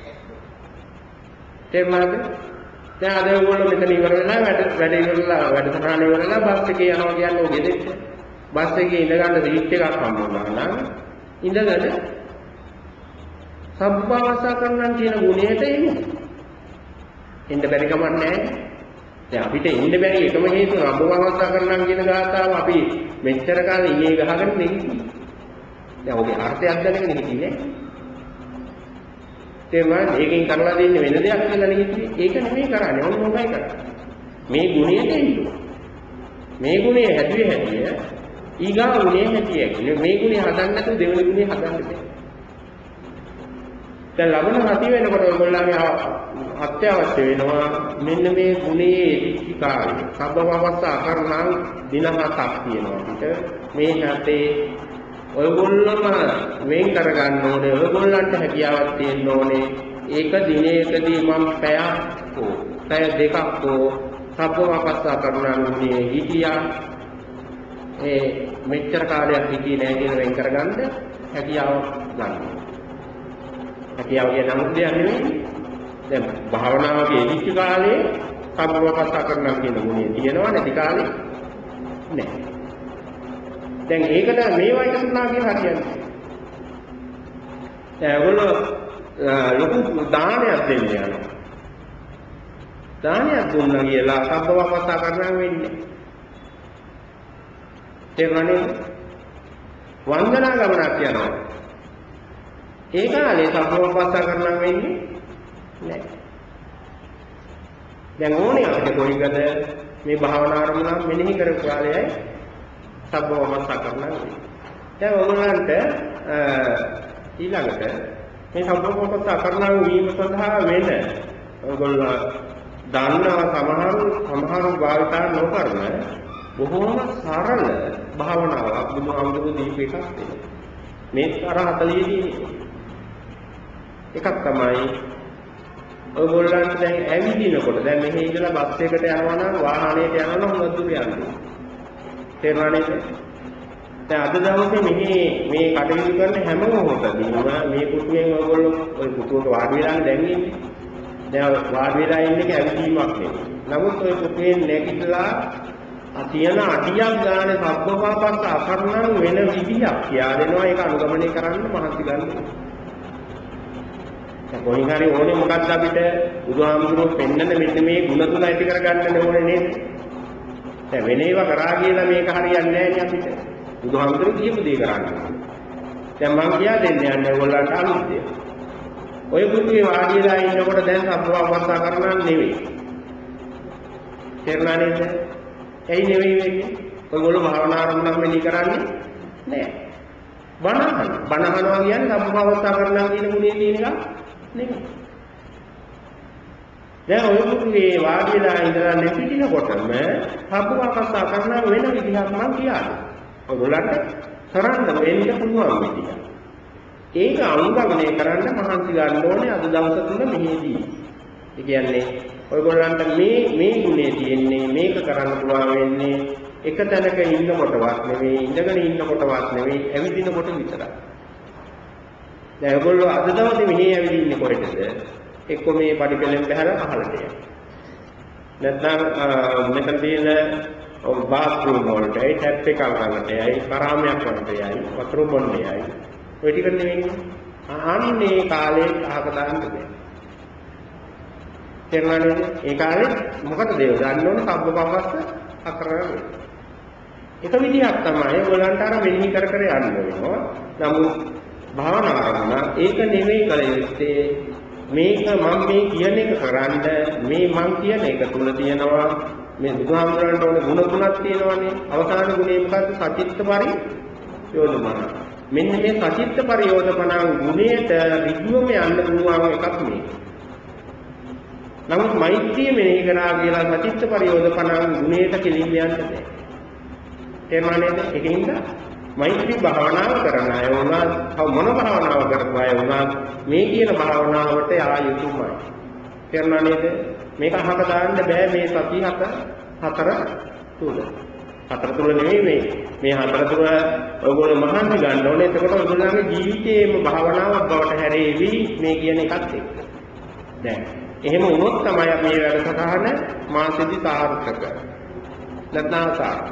තේරුණාද? දැන් අද ඔයගොල්ලෝ මෙතන ඉවර වෙලා වැඩ ඉවරලා වැඩසටහන ඉවරලා බස් එකේ යනවා කියන්නේ ඔය ගෙදෙට්ට. බස් එකේ ඉඳගන්න සීට් එකක් හම්බුනා නම් ඉඳගෙන සබ්බපාපස්සා කරනවා කියන ගුණයට එන්නේ. එන්න බැරි කමක් නැහැ. දැන් අපිට එන්න බැරි එකම හේතුව සබ්බපාපස්සා කරනවා කියන ගාථාව අපි මෙච්චර කාලෙ ඉන්නේ ගහගෙන නෙගිටි. දැන් ඔබේ අර්ථයක් දැනගෙන හිටියේ නෑ. තේරුණාද? ඒකෙන් කරලා දෙන්නේ වෙන දෙයක් කියලා නෙගිටි. ඒක නෙමෙයි කරන්නේ. ඕන මොකයි කරන්නේ? මේ ගුණයට එන්න. මේ ගුණය හැදුවේ ඊගා ගුණය හැටියට. මේ ගුණය හදන්න නැතුව දෙවෙනි ගුණය හදන්න බෑ. දැන් ලබන සතිය වෙනකොට ඔයගොල්ලන්ගේ අත්‍යවශ්‍ය වෙනවා මෙන්න මේ ගුණයේ ඉතිකාරය. සබ්බපාපස්සා කරණම් දින 7ක් තියෙනවා අපිට. මේ නැතේ ඔයගොල්ලෝම වෙන් කරගන්න ඕනේ. ඔයගොල්ලන්ට හැකියාවක් තියෙන්න ඕනේ. ඒක දිනයකදී මම පැය දෙකක් හෝ සබ්බපාපස්සා කරණම් ගුණයේ හිටියා. ඒ මෙච්චර කාලයක් හිටියේ නැහැ කියලා වෙන් කරගන්න හැකියාවක් ගන්න. හැකියාව කියන නමුත් දෙයක් නෙමෙයි. දැන් භාවනාවේ ඉදිච්ච කාලේ සබ්බපාපස්සා කරනවා කියන ගුණය තියෙනවා නැති කාලේ නැහැ. දැන් ඒකට මේවා එකතුනා කියලා හරියන්නේ. දැන් ඔයගොල්ලෝ ලොකු දානයක් දෙන්න යනවා. දානයක් දුන්නා කියලා සබ්බවපස්සා කරනවා වෙන්නේ. තේරුණානේ? වන්දනා ගමනක් යනවා. ඒ කාලේ සබ්බවපස්සා කරනවා වෙන්නේ නැහැ. දැන් ඕනේ අපිට කොයිකද මේ භාවනා අරමුණ මෙනෙහි කරපු කාලයයි සබ්බවපස්සා කරනවා වෙන්නේ. දැන් ඔයගොල්ලන්ට ඊළඟට මේ සබ්බවපස්සා කරනවා වීම සඳහා වෙන ඔයගොල්ලෝ දන්නවා සමහරු භාවිතා නොකරන බොහෝම සරල භාවනාවක් බුදුහාමුදුරු දීප එකක් තියෙනවා. මේ අර 40 දී එකක් තමයි ඔයගොල්ලන්ට දැන් ඇවිදිනකොට දැන් මෙහි ඉඳලා බස් එකකට යනවා නම් වාහනේට යනවා නම් මොකද කියන්නේ? තේරුණා නේද? දැන් අද දවසේ මෙහි මේ කටයුතු කරන හැම මොහොතදීම මේ කුටුවෙන් ඔයගොල්ලෝ ওই කුටුවට වාඩි වෙලා දැන් ඉන්නේ. දැන් වාඩි වෙලා ඉන්නේ ඇවිදීමක් නෙවෙයි. නමුත් ওই කුටුවෙන් නැගිටලා තියෙන අඩියක් ගන්න සබ්බපාපස්ස අකරණම් වෙන විදියක් කියා දෙනවා. ඒක අනුගමනය කරන්න මහන්සි ගන්න. කොහොම හරි ඕනේ මොකක්ද අපිට බුදුහාමුදුරුවෝ පෙන්නන මෙන්න මේ ಗುಣ තුන ඇති කරගන්න ඕනේ නේද? දැන් වෙන ඒවා කරා කියලා මේක හරියන්නේ නැහැ නේ අපිට. බුදුහාමුදුරුවෝ කියපු දේ කරන්නේ. දැන් මම කියා දෙන්නේ යන්නේ ඔයගොල්ලන්ට අලුත් දේ. ඔය කුටුවේ වාඩි වෙලා ඉන්නකොට දැන් සබ්බවපස්සා කරනවා නෙවෙයි. තේරුණා නේද? ඇයි නෙවෙයි වෙන්නේ? ඔයගොල්ලෝ භාවනා ආරම්භ මෙලි කරන්නේ නෑ. බණහනවා කියන්නේ සම්භවතා කරනවා කියන ගුණේ තියෙන එක නෙමෙයි. දැන් ඔය කුටුවේ වාඩි වෙලා ඉඳලා නැතිනකොටම සම්භවතා කරන වෙන විදිහක් මම කියන්නේ. ඔයගොල්ලන්ට කරන්න වෙන්න පුළුවන් විදිහ. ඒක අනුගමනය කරන්න මහන්සි ගන්න ඕනේ අද දවස් තුන මෙහිදී. ඒ කියන්නේ ඔයගොල්ලන්ට මේ ගුණේ තියෙන්නේ මේක කරන්න පුළුවන් වෙන්නේ එක තැනක ඉන්නකොටවත් නෙවෙයි ඉඳගෙන ඉන්නකොටවත් නෙවෙයි ඇවිදිනකොට විතරයි. දැන් ඔයගොල්ලෝ අද දවසේ මෙහි ඇවිදින්නේ කොහෙටද? එක්ක මේ පඩිපෙළෙන් බහැලා පහළට යනවා. නැත්නම් මෙතන තියෙන බාත්රූම් වලට ඒ ටැප් එක අල්ලන්නට යයි, කරාමයක් වලට යයි, වතුර බොන්න යයි. ඔය ටික නෙවෙයි. අන්නේ කාලේ අහක දාන්න බෑ. තේරුණාද? ඒ කාලේ මොකටද දේව ගන්න ඕනේ සබ්බපවස්ස අකරණ. එක විදිහක් තමයි ඔයගලන්ට අර මෙනෙහි කර කර යන්න වෙනවා. නමුත් භාවනා කරන ඒක නෙවෙයි කල යුත්තේ. මේක මම මේ කියන එක කරන්න මේ මම කියන එක තුල තියෙනවා මේ බුදුහාමුදුරන්ට ඕනේ ගුණ තුනක් තියෙනවානේ. අවසාන ගුණය මොකද්ද? සචිත්ත පරියෝධමන. මෙන්න මේ සචිත්ත පරියෝධමන ගුණයට ඍජුවම යන්න පුළුවන් එකක් මේ. නමුත් මෛත්‍රිය මෙනෙහි කරා කියලා සචිත්ත පරියෝධපණ ගුණයට කෙලින්ම යන්න බෑ. තේරුණාද? ඒකින්ද මෛත්‍රී භාවනාව කරන අය වුණා මොන භාවනාව කරපු අය වුණා මේ කියන භාවනාවට ආ යුතුමයි. තේරුණාද? මේක අහක දාන්න බෑ මේ සති හතර තුල. හතර තුල නෙවෙයි මේ හතර තුල ඔයගොල්ලෝ මහන්සි ගන්න ඕනේ. එතකොට ඔයගොල්ලන්ගේ ජීවිතේම භාවනාවක් බවට හැරෙවි මේ කියන එකත් එක්ක. දැන් එහෙම වුණොත් තමයි මේ වැඩසටහන මාසෙදි සාර්ථක. නැත්නම් සාර්ථක.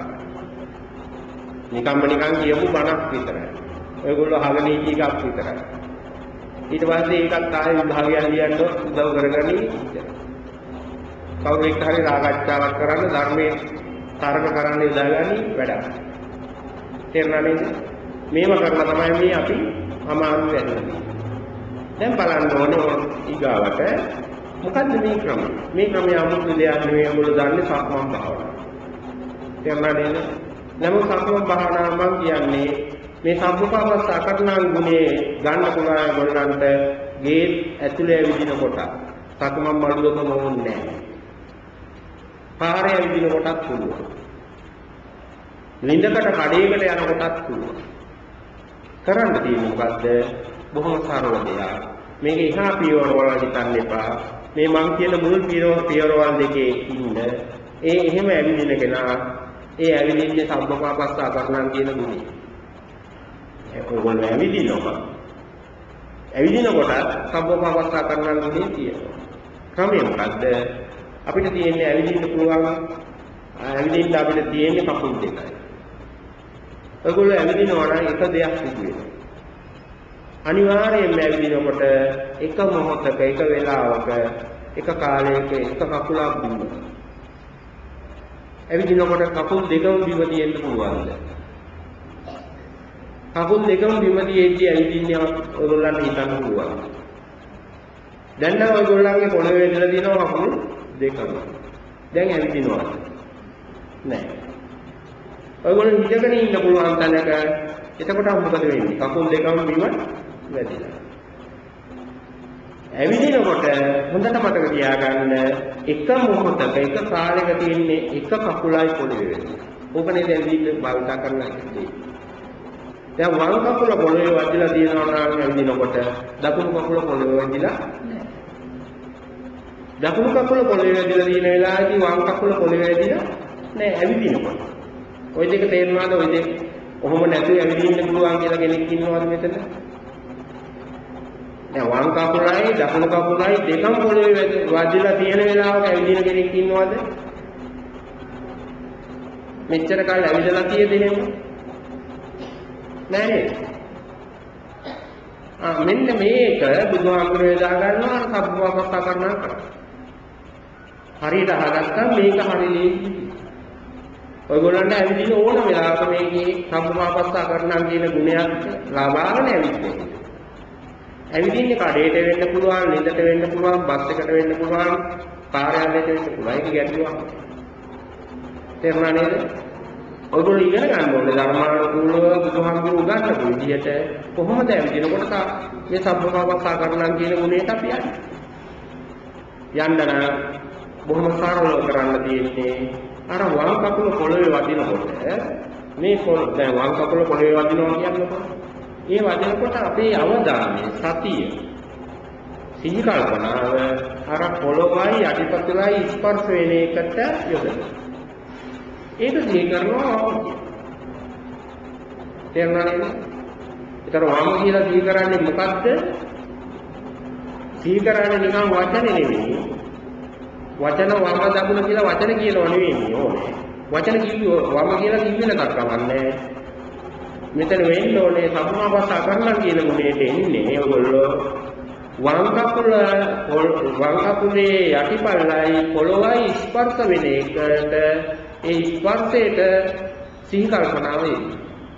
නිකම්ම නිකන් කියපු බණක් විතරයි. ඔයගොල්ලෝ අහගෙන ඉන්න එකක් විතරයි. ඊට පස්සේ ඒකත් ආයෙ විභාගයක් ලියන්න උදව් කරගනි. කවුරු එක්ක හරි සාකච්ඡාවක් කරන්න ධර්මයේ තරක කරන්න යොදාගනි වැඩක්. තේරුණා නේද? මේව කරලා තමයි මේ අපි අමාරු වෙන්නේ. දැන් බලන්න ඕනේ ඊගාවට මොකද්ද මේ ක්‍රමය? මේ ක්‍රමය අමුතු දෙයක් නෙවෙයි. ඔයගොල්ලෝ දන්නේ සක්මන් භාවනාව. තේරුණා නේද? නමුත් සක්මන් භාවනාව මම කියන්නේ මේ සම්පූර්ණව සකටනම් ගුණේ ගන්න පුළුවන් ගොල්ලන්ට ගේ ඇතුලේ විදින කොට සක්මන් මළුවක මොන්නේ නැහැ. පාරේ විදින කොටත් පුළුවන්. ලින්දකට කඩේකට යන කොටත් පුළුවන්. කරන්න තියෙන්නේ මොකද්ද? බොහොම සරල දෙයක්. මේක එහා පියවරවල හිතන්න එපා. මේ මං කියන මුල් පියවරවල් දෙකේ ඉන්න එහෙම ඇවිදින කෙනා ඒ ඇවිදින්නේ සම්පපාපස්ස අකරණම් කියන ගුණය. ඔයගොල්ලෝ ඇවිදිනවා. ඇවිදිනකොට සම්පපාපස්ස අකරණම් ගුණය තියෙනවා. ක්‍රමය මොකද්ද? අපිට තියෙන්නේ ඇවිදින්න පුළුවන් ඇවිදින්න අපිට තියෙන්නේ කකුල් දෙකයි. ඔයගොල්ලෝ ඇවිදිනවා නම් එක දෙයක් සිදු වෙනවා. අනිවාර්යයෙන්ම ඇවිදිනකොට එක මොහොතක එක වේලාවක එක කාලයක එක කකුලක් බිම. ඇවිදිනකොට කකුල් දෙකම බිම තියෙන්න පුළුවන්ද? කකුල් දෙකම බිම තියෙද්දි ඇවිදින්නේ ඔයගොල්ලන්ට හිතන්න පුළුවන්. දැන් නම් ඔයගොල්ලන්ගේ පොළවේ වැදලා දිනවා කකුල් දෙකම. දැන් ඇවිදිනවා. නෑ. ඔයගොල්ලෝ හිතගෙන ඉන්න පුළුවන් තැනක එතකොට මොකද වෙන්නේ? කකුල් දෙකම බිම වැදිලා. ඇවිදිනකොට හොඳට මතක තියාගන්න එක මොහොතක එක කාලයක තියෙන්නේ එක කකුලයි පොළවේ වෙන්නේ. ඕකනේ දැන් විදිහට භාවිත කරන්න. දැන් වම් කකුල පොළවේ වදිලා දිනනවා නම් ඇවිදිනකොට දකුණු කකුල පොළවේ වදිලා නැහැ. දකුණු කකුල පොළවේ වදිලා දින වෙලාවේදී වම් කකුල පොළවේ වදිලා නැහැ ඇවිදිනකොට. ওই දෙක තේරෙනවද? ওই දෙක ඔහොම නැතුව ඇවිදින්න පුළුවන් කියලා කෙනෙක් ඉන්නවද මෙතන? දැන් වම් කකුලයි දකුණු කකුලයි දෙකම පොළවේ වදිලා තියෙන වෙලාවක ඇවිදින කෙනෙක් ඉන්නවද? මෙච්චර කාලෙ ඇවිදලා තියෙදෙන්නේ නෑ නේද? මෙන්න මේක බුදුහාමුදුරුවෝ දා ගන්නවා සබ්බවපස්සා කරනවා කරා. හරියට අහගත්තා මේක හරියනේ. ඔයගොල්ලන්ට ඇවිදින ඕන වෙලාවක මේකේ සබ්බවපස්සා කරනවා කියන ගුණයක් ලබාගෙන ඇවිදින්න. ඇවිදින්නේ කඩේට වෙන්න පුළුවන්, නිදට වෙන්න පුළුවන්, බස් එකට වෙන්න පුළුවන්, කාර්යාලයට වෙන්න පුළුවන්. ඒක ගැටලුවක්. තේරුණා නේද? ඔයගොල්ලෝ ඉගෙන ගන්න ඕනේ ධර්මානුකූලව බුදුහාමුදුරුවෝ උගන්වපු විදිහට කොහොමද ඇවිදිනකොට මේ සබ්බපාපස්සා කරනවා කියන ගුණයට අපි යන්නේ. යන්න නම් බොහොම සරලව කරන්න තියෙන්නේ අර වම් කකුල පොළවේ වදිනකොට මේ දැන් වම් කකුල පොළවේ වදිනවා කියනකොට ඒ වදිනකොට අපේ අවධානය සතිය සිහි කල්පනාව අර පොළොවයි යටිපතුලයි ස්පර්ශ වෙන එකට යොදනවා. ඒක සිහි කරනවා තේරුණා නේද? ඒතර වම කියලා සිහි කරන්නේ මොකද්ද? සිහි කරන්නේ නිකන් වචනේ නෙවෙයි. වචන වම දකුණ කියලා වචන කියනව නෙවෙයි ඕනේ. වචන කිව්ව වම කියලා කිව්වෙ නැතත් කමන්නේ. මෙතන වෙන්න ඕනේ සම්මාපස්සා කරනවා කියන ගුණයට එන්නේ ඔයගොල්ලෝ වම් කකුලේ යටිපල්ලයි පොළොවයි ස්පර්ශ වෙන එකට ඒ ස්පර්ශයට සිහි කල්පනාව එන්නේ.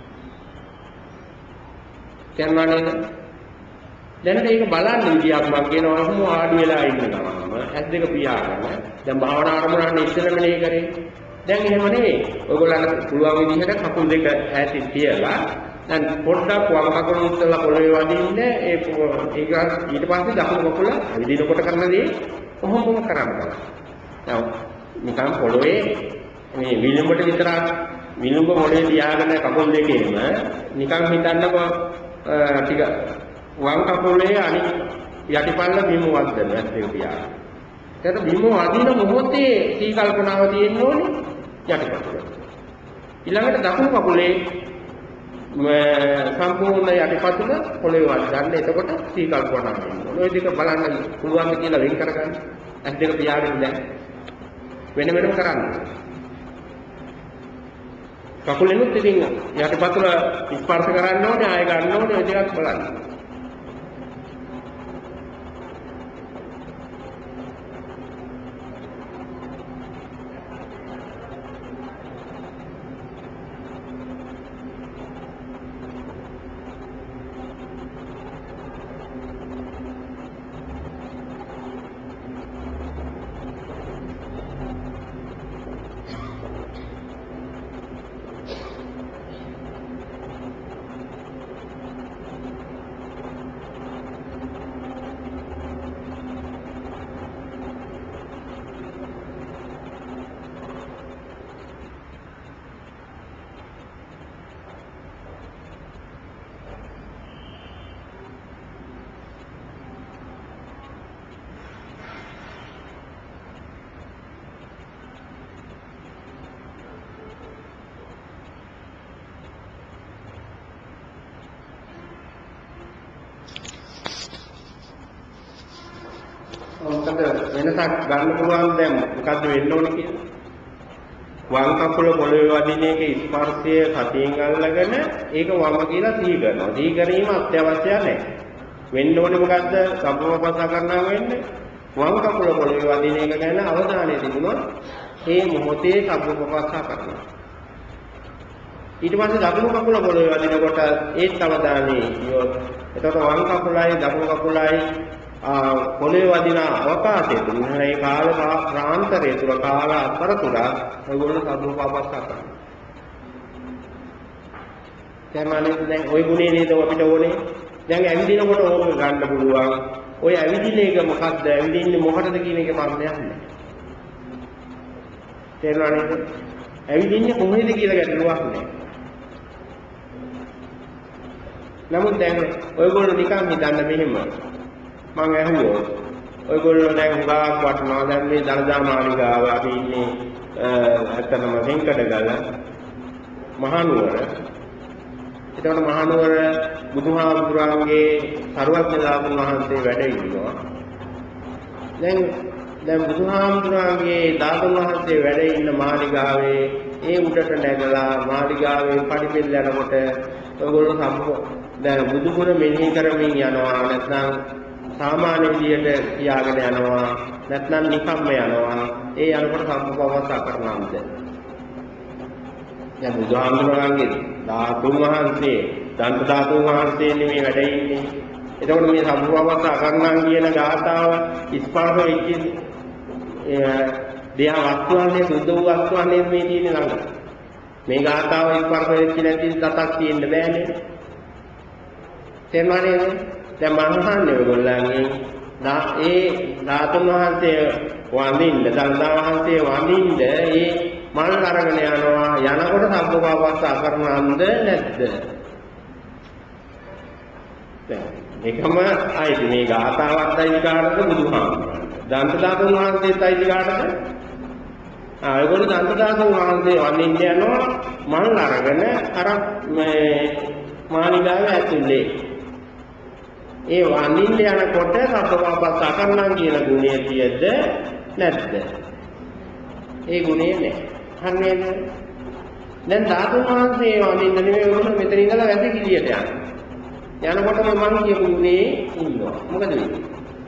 කියනවා නේද? දැනට ඒක බලන්න විදියක් මම කියනවා අහමු ආඩු වෙලා ඉන්නවා. ඇස් දෙක පියාගෙන. දැන් භාවනා ආරම්භ ඉස්සෙල්ලාමනේ කරේ. දැන් එහෙම නෙවෙයි. ඔයගොල්ලන්ට පුළුවන් විදිහට කකුල් දෙක ඈතින් තියලා දැන් පොඩ්ඩක් වම් කකුල උස්සලා පොළවේ වදින්න ඒක ඊට පස්සේ දකුණු කකුල විදිනකොට කරන දේ කොහොමද කරන්නේ? දැන් නිකන් පොළවේ මේ විලුඹට විතරක් විලුඹ මොලේ තියාගෙන කකුල් දෙකේම නිකන් හිතන්නකෝ ටික වම් කකුලේ අනිත් යටිපල්ල බිම වද්දන ඇස් දෙක පියාගෙන. ඒකට බිම වදින මොහොතේ සී කල්පනාව තියෙන්න ඕනේ යටිපතුල. ඊළඟට දකුණු කකුලේ සම්පූර්ණ යටිපතුල පොළවේ වදින්න. එතකොට සී කල්පනාව වෙන්න ඕනේ. ওই දෙක බලන්න පුළුවන් කියලා වෙන් කරගන්න. ඇස් දෙක පියාගෙන දැන් වෙන වෙනම කරන්න. කකුලෙනුත් ඉතින් යටිපතුල ස්පර්ශ කරන්න ඕනේ ආය ගන්න ඕනේ ඔය දෙකක් බලන්න. මොකද වෙනසක් ගන්න පුළුවන් දැන් මොකද්ද වෙන්න ඕනේ කියලා. වම් කකුල පොළවේ වදින එකේ ස්පර්ශය සතියෙන් අල්ලගෙන ඒක වම කියලා සිහි කරනවා. සිහි කිරීම අත්‍යවශ්‍ය නැහැ. වෙන්න ඕනේ මොකද්ද? සබ්බපපස්සා කරනවා වෙන්නේ වම් කකුල පොළවේ වදින එක ගැන අවධානය තිබුණොත් ඒ මොහොතේ සබ්බපපස්සා කරනවා. ඊට පස්සේ දකුණු කකුල පොළවේ වදිනකොට ඒත් අවධානය යොත්. එතකොට වම් කකුලයි දකුණු කකුලයි පොළවේ වදින අවකාශය තුන ඒ කාල ප්‍රාන්තරය තුල කාල අතරතුර ඔයගොල්ලෝ සබ්බපපස්සා කරනවා. දැන් ওই ගුණේ නේද අපිට ඕනේ. දැන් ඇවිදිනකොට ඕක ගන්න පුළුවන්. ඔය ඇවිදින එක මොකද්ද? ඇවිදින්නේ මොකටද කියන එක මම දන්නේ. තේරුණා නේද? ඇවිදින්නේ කොහේද කියලා ගැටලුවක් නෑ. නමුත් දැන් ඔයගොල්ලෝ නිකන් හිතන්න මෙහෙම. මම ඇහුවොත් ඔයගොල්ලෝ දැන් හුඟක් වටනවා. දැන් මේ දළදා මාලිගාව අපි ඉන්නේ ඇත්තටම වෙන්කඩගල මහනුවර. එතකොට මහනුවර බුදුහාමුදුරන්ගේ සරුවඥ ධාතුන් වහන්සේ වැඩ ඉන්නවා. දැන් බුදුහාමුදුරන්ගේ ධාතුන් වහන්සේ වැඩ ඉන්න මාලිගාවේ ඒ උඩට නැගලා මාලිගාවේ පඩිපෙළ යනකොට ඔයගොල්ලෝ දැන් බුදුගුණ මෙනෙහි කරමින් යනවා නැත්නම් සාමාන්‍ය විදියට කියාගෙන යනවා නැත්නම් නිකම්ම යනවා. ඒ යනකොට සම්පූර්ණවස්සා කරනවාද? දැන් බුදුහාමුදුරන්ගේ ධාතුන් වහන්සේ දන්ත ධාතුන් වහන්සේ නෙමෙයි වැඩ ඉන්නේ. එතකොට මේ සම්පූර්ණවස්සා කරනවා කියන ගාථාව ස්පර්ශ වෙච්ච දෙය වස්තුවන්නේ සුද්ධ වූ වස්තුවන්නේ මේ තියෙන ළඟ. මේ ගාථාව ස්පර්ශ වෙච්ච නැති තතක් තියෙන්න බෑනේ. තේරුණා නේද? දැන් මම අහන්නේ ඔයගොල්ලන්ගෙන් ඒ ධාතුන් වහන්සේ වඳින්න දන්තා වහන්සේ වඳින්න ඒ මල් අරගෙන යනවා යනකොට සම්පූර්ණවස්සා කරනවද නැද්ද? දැන් එකම ආයිත් මේ ගාථාවත් අයිති කාටද බුදුහාමුදුරන්ට. දන්ත ධාතුන් වහන්සේත් අයිති කාටද? ඒගොල්ලෝ දන්ත ධාතුන් වහන්සේ වඳින්න යනවා මල් අරගෙන අර මේ මාලිගාවේ ඇතුලේ. ඒ වඳින්න යනකොට සබ්බපපස්සා කරනවා කියන ගුණය තියෙද්ද නැද්ද? ඒ ගුණය නැහැ. හරියද? දැන් ධාතුන් වහන්සේ වඳින්න නෙමෙයි ඔයගොල්ලෝ මෙතන ඉඳලා වැද කිලියට යනවා. යනකොටම මම කියපු ගුණේ ඉන්නවා. මොකද වෙන්නේ?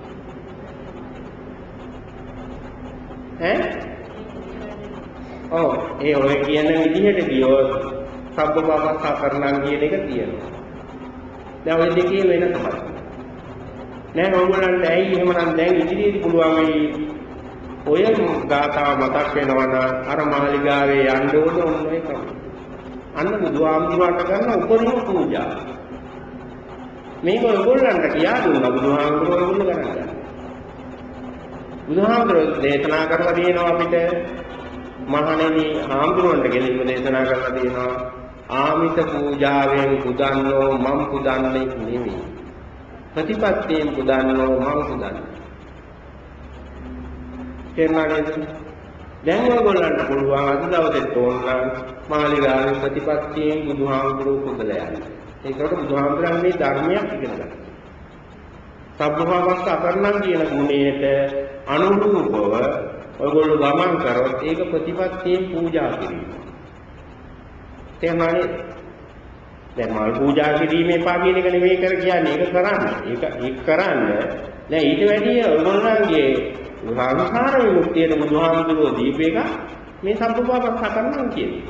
ඔව් ඒ ඔය කියන විදිහට ගියොත් සබ්බපපස්සා කරනවා කියන එක තියෙනවා. දැන් ඔය දෙකේ වෙනස තමයි. නෑ ඔයගොල්ලන්ට ඇයි එහෙමනම් දැන් ඉදිරියේදී පුළුවන් වෙයි ඔය ගාථාව මතක් වෙනවා නම් අර මාලිගාවේ යන්න ඕන ඔය කම. අන්න බුදුහාමුදුරන්ට කරන උපරිම පූජා. මේක ඔයගොල්ලන්ට කියා දුන්නා බුදුහාමුදුරුවෝ ඔයගොල්ලෝ කරන්නේ. බුදුහාමුදුරුවෝ දේශනා කරලා තියෙනවා අපිට මහණෙනි හාමුදුරුවන්ට ගෙලින්ම දේශනා කරලා තියෙනවා ආමිත පූජාවෙන් පුදන්නෝ මම් පුදන්නේ නෙමෙයි. ප්‍රතිපත්තියෙන් පුදන්නෝ මම් පුදන්නේ. තේරුණාද? දැන් ඔයගොල්ලන්ට පුළුවන් අද දවසේ තෝරන මාලිගාවේ ප්‍රතිපත්තියෙන් බුදුහාමුදුරුවෝ පුදලා යන්න. ඒකට බුදුහාමුදුරන් මේ ධර්මයක් ඉගෙන ගන්න. සබ්බපපස්සා කරනවා කියන ගුණයට අනුරූපව ඔයගොල්ලෝ ගමන් කරොත් ඒක ප්‍රතිපත්තියෙන් පූජා කිරීම. තේරුණානේ? දැන් මල් පූජා කිරීම එපා කියන එක නෙමෙයි කර කියන්නේ. ඒක කරන්න. ඒක කරන්න. දැන් ඊට වැඩිය ඔයගොල්ලන්ගේ සංසාර විමුක්තියට බුදුහාමුදුරුවෝ දීප එක මේ සබ්බපපස්සා කරනවා කියන්නේ.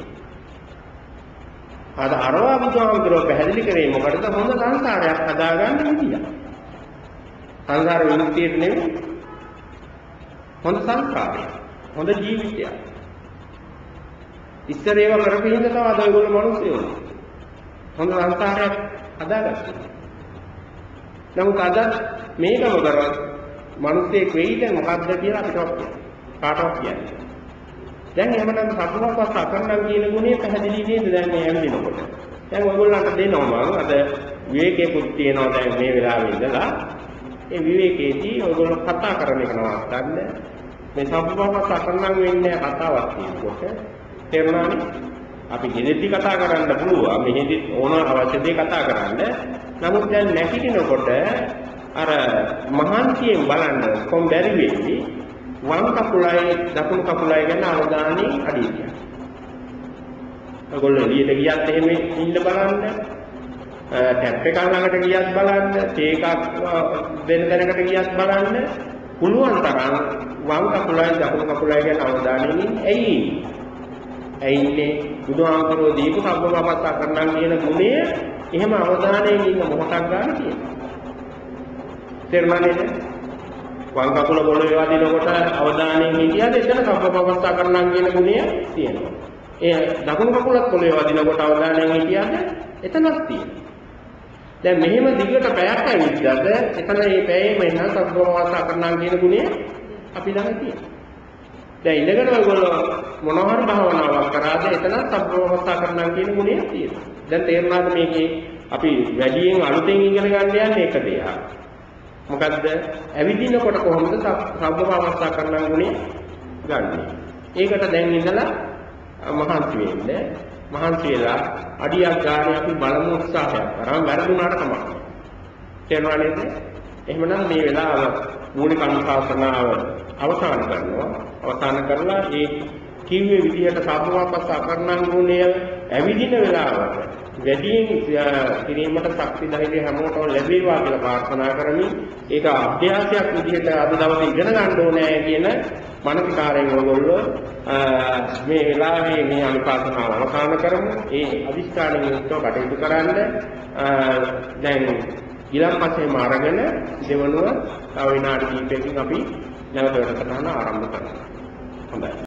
අද අරවා බුදුහාමුදුරුවෝ පැහැදිලි කරේ මොකටද? හොඳ සංසාරයක් හදාගන්න විදිය. සංසාර විමුක්තියට නෙමෙයි. හොඳ සංස්කාරයක්. හොඳ ජීවිතයක්. ඉස්සර ඒවා කරපින්ද තමයි අද ඔයගොල්ලෝ මිනිස්සුයෝ. හොඳ සංස්කාරයක් හදාගත්තා. නමුත් අද මේකම කරවත් මිනිස්සෙක් වෙයිද මොකද්ද කියලා අපිට කාටවත් කියන්නේ. දැන් එහෙමනම් සබ්බපපස්සා කරනවා කියන ගුණය පැහැදිලි නේද දැන් මේ ඇවිදිනකොට. දැන් ඔයගොල්ලන්ට දෙනවා මම අද විවේකයකුත් තියෙනවා දැන් මේ වෙලාවේ ඉඳලා. ඒ විවේකයේදී ඔයගොල්ලෝ කතා කරන එක නවත්තන්න. මේ සබ්බපපස්සා කරනවා වෙන්නේ කතාවක් කියනකොට තේරුණානේ? අපි ගෙදරදී කතා කරන්න පුළුවන්. මෙහෙදි ඕන අවශ්‍ය දේ කතා කරන්න. නමුත් දැන් නැගිටිනකොට අර මහන්සියෙන් බලන්න කොම් බැරි වෙයි. වම් කකුලයි දකුණු කකුලයි ගැන අවධානය අඩිය. ඔයගොල්ලෝ එළියට ගියත් එහෙම ඉන්න බලන්න. ටැප් එකක් ළඟට ගියත් බලන්න, තේ එකක් දෙන තැනකට ගියත් බලන්න, පුළුවන් තරම් වම් කකුලයි දකුණු කකුලයි ගැන අවධානයෙන් ඉන්න. ඇයින්නේ බුදුහාමුදුරුවෝ දීපු සබ්බපාපස්සා කරනම් කියන ගුණය එහෙම අවධානයෙන් ඉන්න මොහොතක් ගන්න තියෙනවා. තේරුණාද? වම් කකුල පොළවේ වදිනකොට අවධානයෙන් හිටියද එතන සබ්බපාපස්සා කරනම් කියන ගුණය තියෙනවා. ඒ දකුණු කකුලත් පොළවේ වදිනකොට අවධානයෙන් හිටියද එතනක් තියෙනවා. දැන් මෙහෙම දිගට පැයක් ඇවිද්දද එතන මේ පැයෙම එන සබ්බපාපස්සා කරනම් කියන ගුණය අපි ළඟ තියෙනවා. දැන් ඉඳගෙන ඔයගොල්ලෝ මොනවා හරි භාවනාවක් කරාද එතන සබ්බවස්ථා කරනවා කියන ගුණය තියෙනවා. දැන් තේරුණාද මේකේ අපි වැඩියෙන් අලුතෙන් ඉගෙන ගන්න යන්නේ එක දෙයක්. මොකද්ද? ඇවිදිනකොට කොහොමද සබ්බවස්ථා කරනවා ගුණය ගන්නෙ? ඒකට දැන් ඉඳලා මහන්සි වෙන්න. මහන්සි වෙලා අඩියක් ගන්න අපි බලමු උත්සාහයක් කරා වැරදුනාට තමයි. තේරුණා නේද? එහෙමනම් මේ වෙලාව මූලික අනුශාසනාව අවසන් කරනවා. අවසන් කරලා ඒ කිව්වේ විදිහට සබ්බපාපස්සා කරනම් ගුණය ඇවිදින වෙලාවට වැඩියෙන් කිරීමට ශක්ති ධෛර්ය හැමෝටම ලැබේවා කියලා ප්‍රාර්ථනා කරමින් ඒක අභ්‍යාසයක් විදිහට අද දවසේ ඉගෙන ගන්න ඕනේ කියන මානසිකාරයෙන් ඔයගොල්ලෝ මේ වෙලාවේ මේ අනුශාසනාව අවසන් කරමු. ඒ අදිෂ්ඨානයෙන් යුක්තව කටයුතු කරන්න. දැන් ඊළඟපස්සේම අරගෙන දෙවනුව තව විනාඩි කිහිපයකින් අපි නැවත වැඩසටහන ආරම්භ කරනවා. හොඳයි.